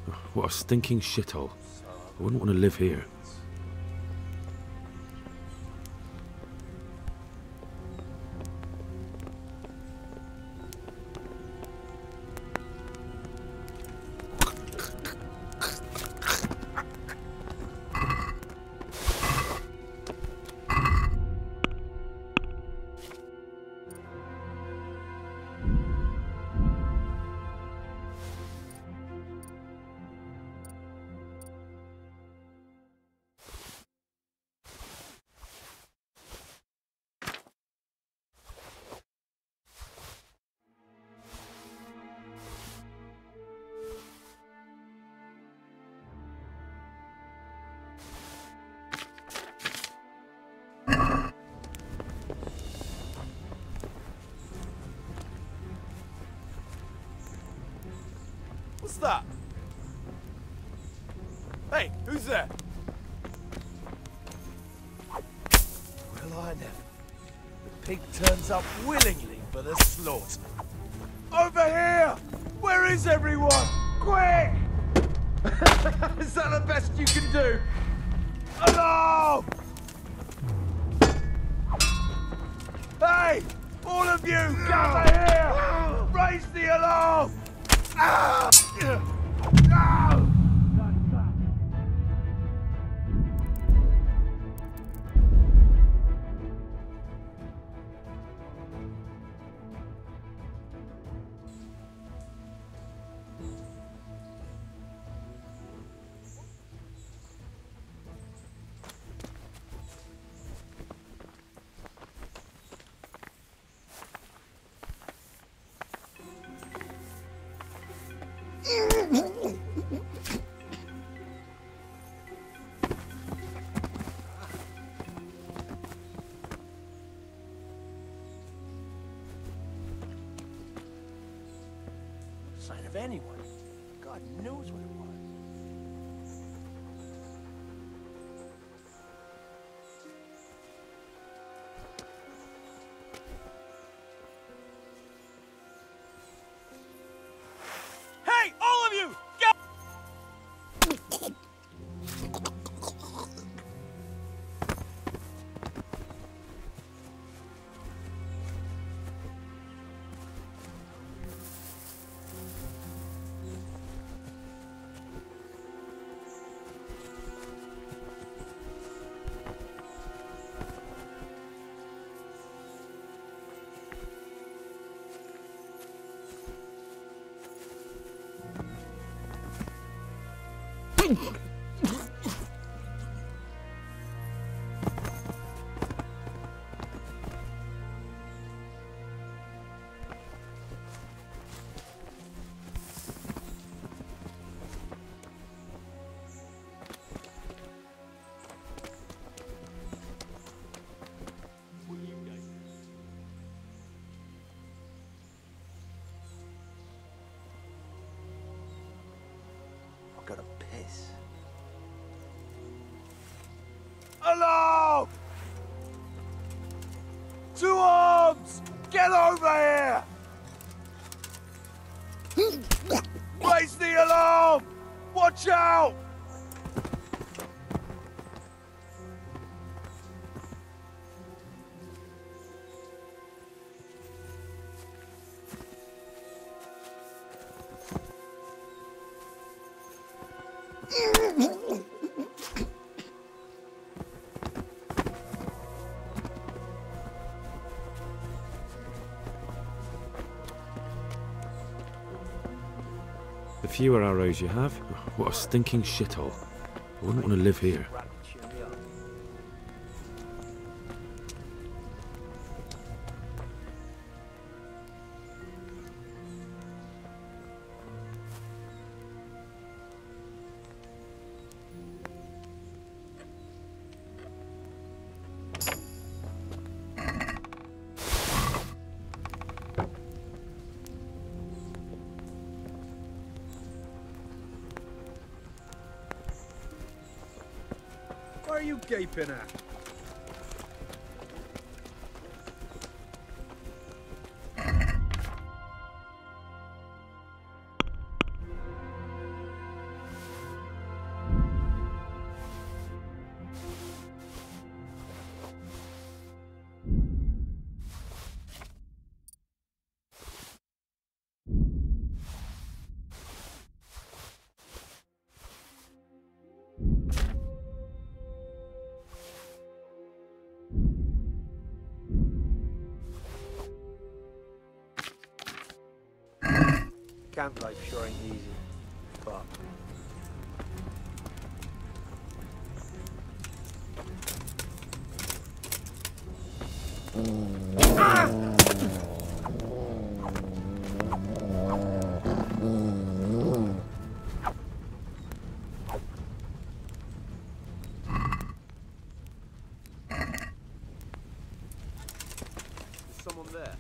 What a stinking shithole. I wouldn't want to live here. What's that? Hey, who's there? Well, I never. The pig turns up willingly for the slaughter. Over here! Where is everyone? Quick! Is that the best you can do? Hello! Hey! All of you, gather here! Raise the alarm! Ah! Ah! Sign of anyone. God knows what it was. Hey, all of you! Go! I've got to piss. Alarm! To arms! Get over here! Raise the alarm! Watch out! The fewer arrows you have, what a stinking shithole. I wouldn't want to live here. What are you gaping at? camp life sure ain't easy, but... There's someone there.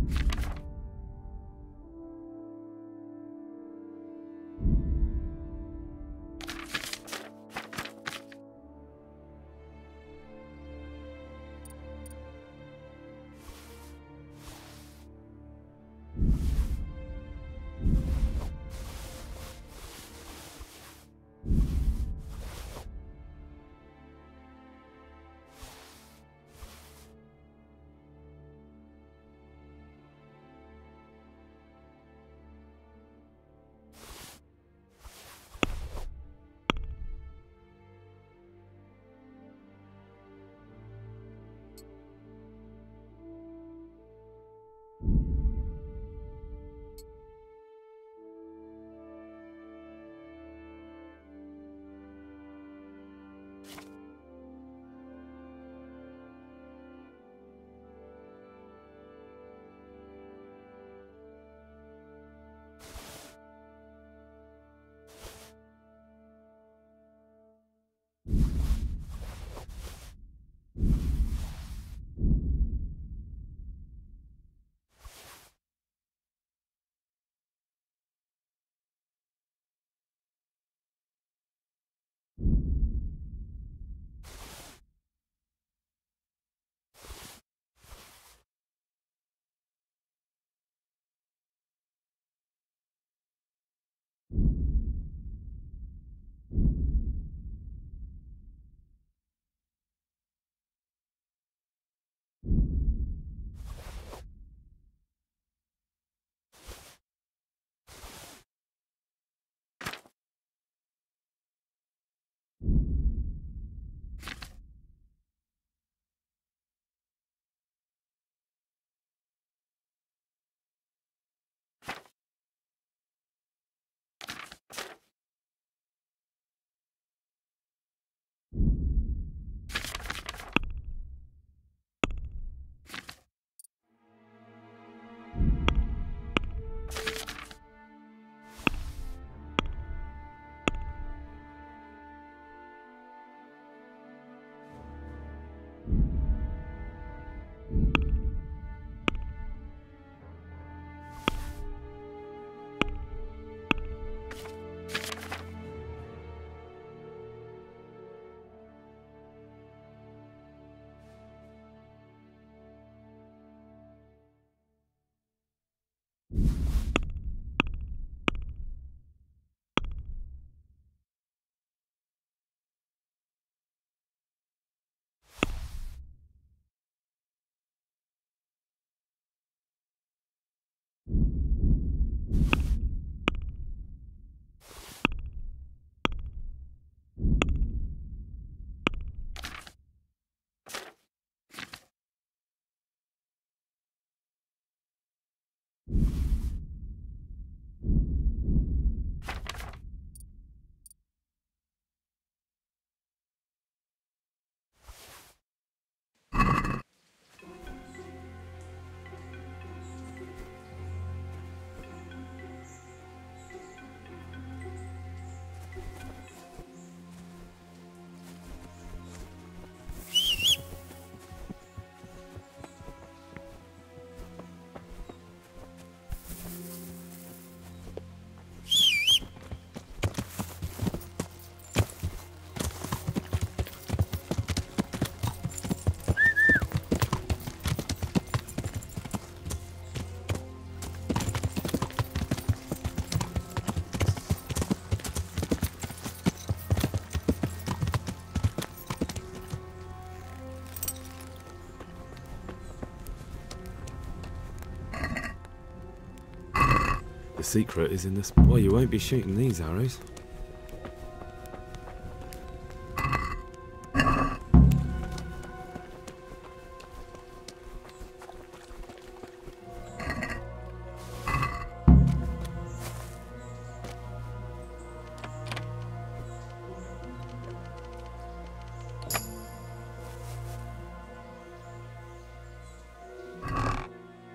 The secret is in this. Well, you won't be shooting these arrows.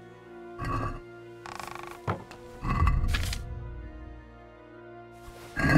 You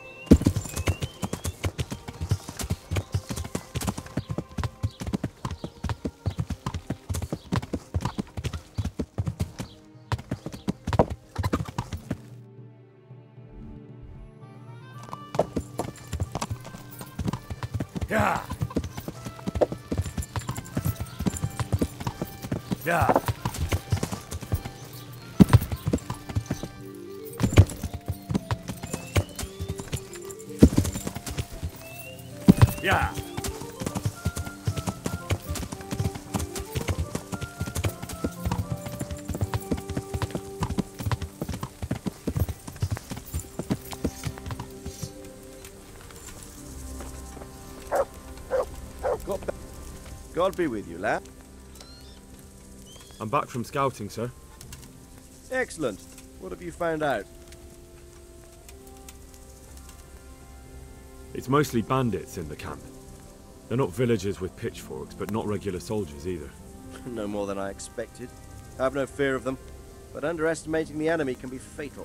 Yeah. Yeah. Yeah. God, God be with you, lad. I'm back from scouting, sir. Excellent. What have you found out? It's mostly bandits in the camp. They're not villagers with pitchforks, but not regular soldiers either. No more than I expected. I have no fear of them, but underestimating the enemy can be fatal.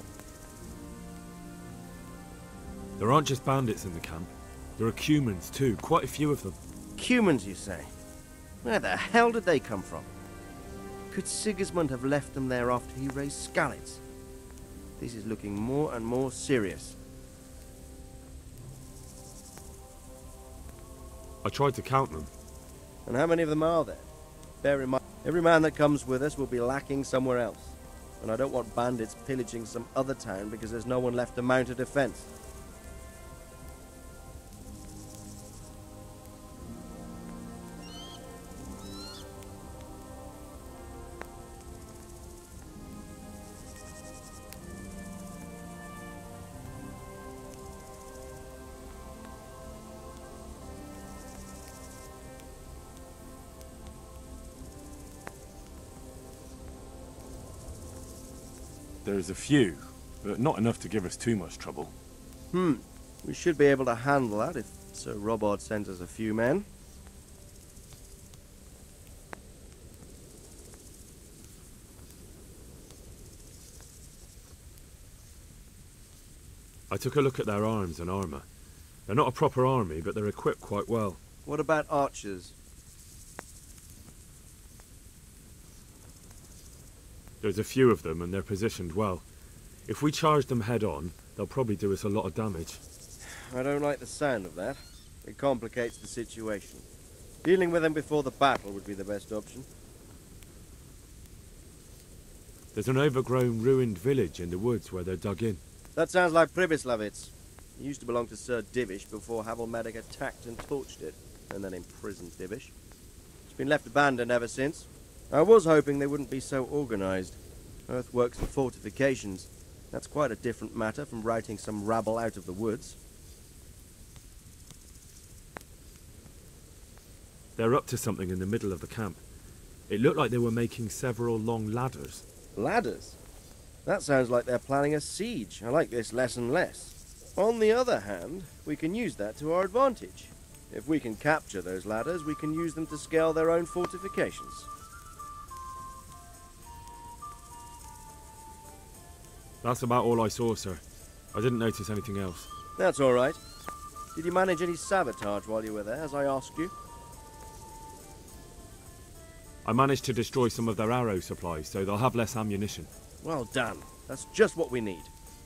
There aren't just bandits in the camp. There are Cumans too, quite a few of them. Cumans, you say? Where the hell did they come from? Could Sigismund have left them there after he raised Skalitz? This is looking more and more serious. I tried to count them. And how many of them are there? Bear in mind, every man that comes with us will be lacking somewhere else. And I don't want bandits pillaging some other town because there's no one left to mount a defense. There's a few, but not enough to give us too much trouble. Hmm. We should be able to handle that if Sir Robard sends us a few men. I took a look at their arms and armour. They're not a proper army, but they're equipped quite well. What about archers? There's a few of them, and they're positioned well. If we charge them head-on, they'll probably do us a lot of damage. I don't like the sound of that. It complicates the situation. Dealing with them before the battle would be the best option. There's an overgrown, ruined village in the woods where they're dug in. That sounds like Pribyslavitz. It used to belong to Sir Divish before Havelmedic attacked and torched it, and then imprisoned Divish. It's been left abandoned ever since. I was hoping they wouldn't be so organized. Earthworks and fortifications. That's quite a different matter from routing some rabble out of the woods. They're up to something in the middle of the camp. It looked like they were making several long ladders. Ladders? That sounds like they're planning a siege. I like this less and less. On the other hand, we can use that to our advantage. If we can capture those ladders, we can use them to scale their own fortifications. That's about all I saw, sir. I didn't notice anything else. That's all right. Did you manage any sabotage while you were there, as I asked you? I managed to destroy some of their arrow supplies, so they'll have less ammunition. Well done. That's just what we need.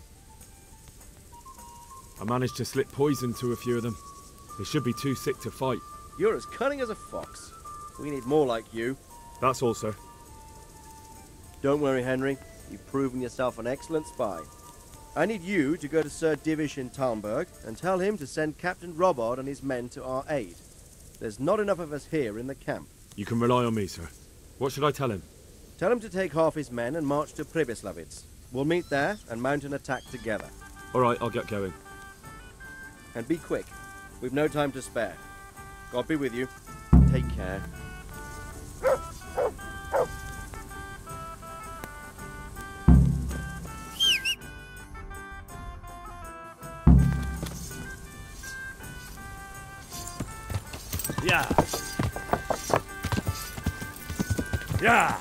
I managed to slip poison to a few of them. They should be too sick to fight. You're as cunning as a fox. We need more like you. That's all, sir. Don't worry, Henry. You've proven yourself an excellent spy. I need you to go to Sir Divish in Talmberg and tell him to send Captain Robard and his men to our aid. There's not enough of us here in the camp. You can rely on me, sir. What should I tell him? Tell him to take half his men and march to Pribyslavitz. We'll meet there and mount an attack together. All right, I'll get going. And be quick. We've no time to spare. God be with you. Take care. Yeah. Yeah.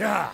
Yeah.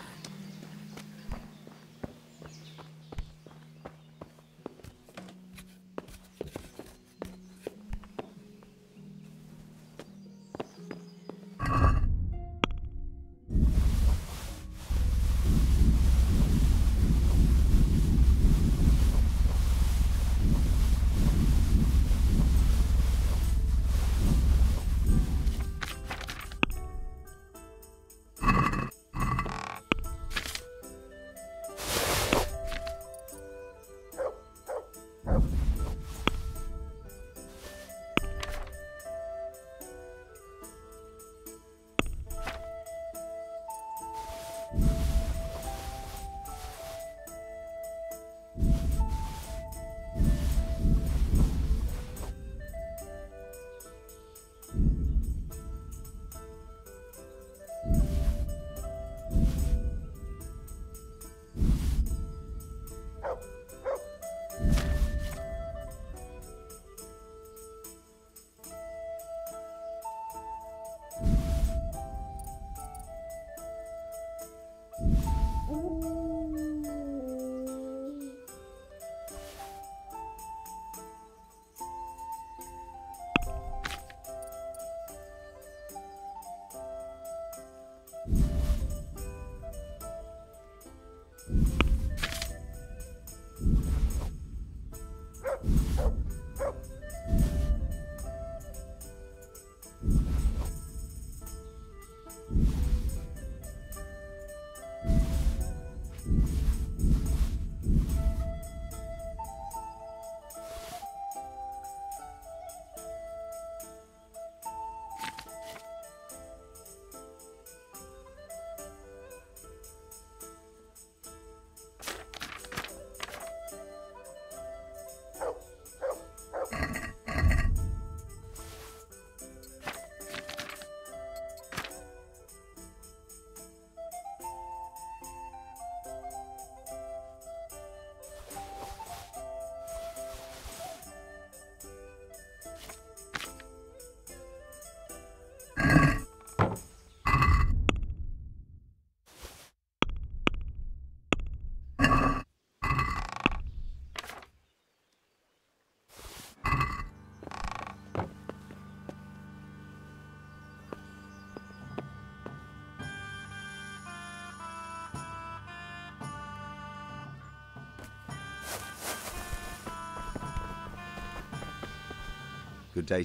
Good day.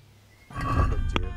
Look to you.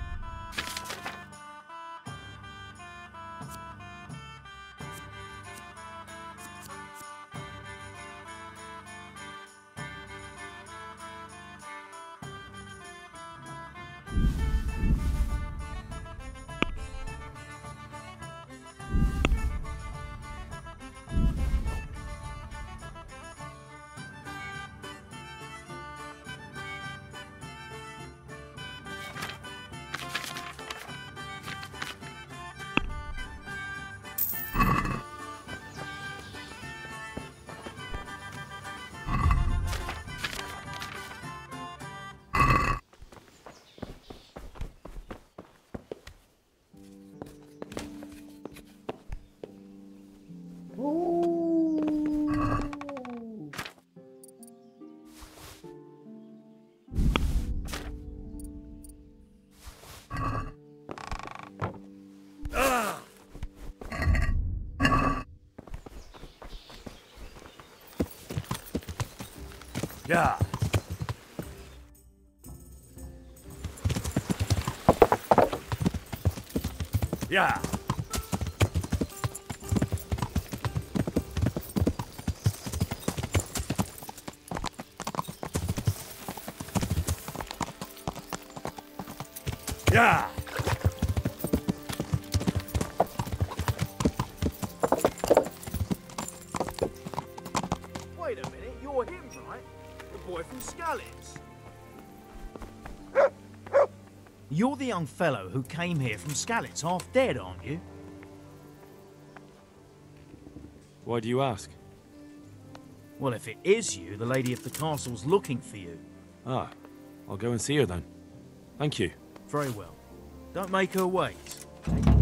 Yeah. Yeah. Yeah. Wait a minute, you're him, right? The boy from Skalitz. You're the young fellow who came here from Skalitz, half dead, aren't you? Why do you ask? Well, if it is you, the lady at the castle's looking for you. Ah, I'll go and see her then. Thank you. Very well. Don't make her wait. Take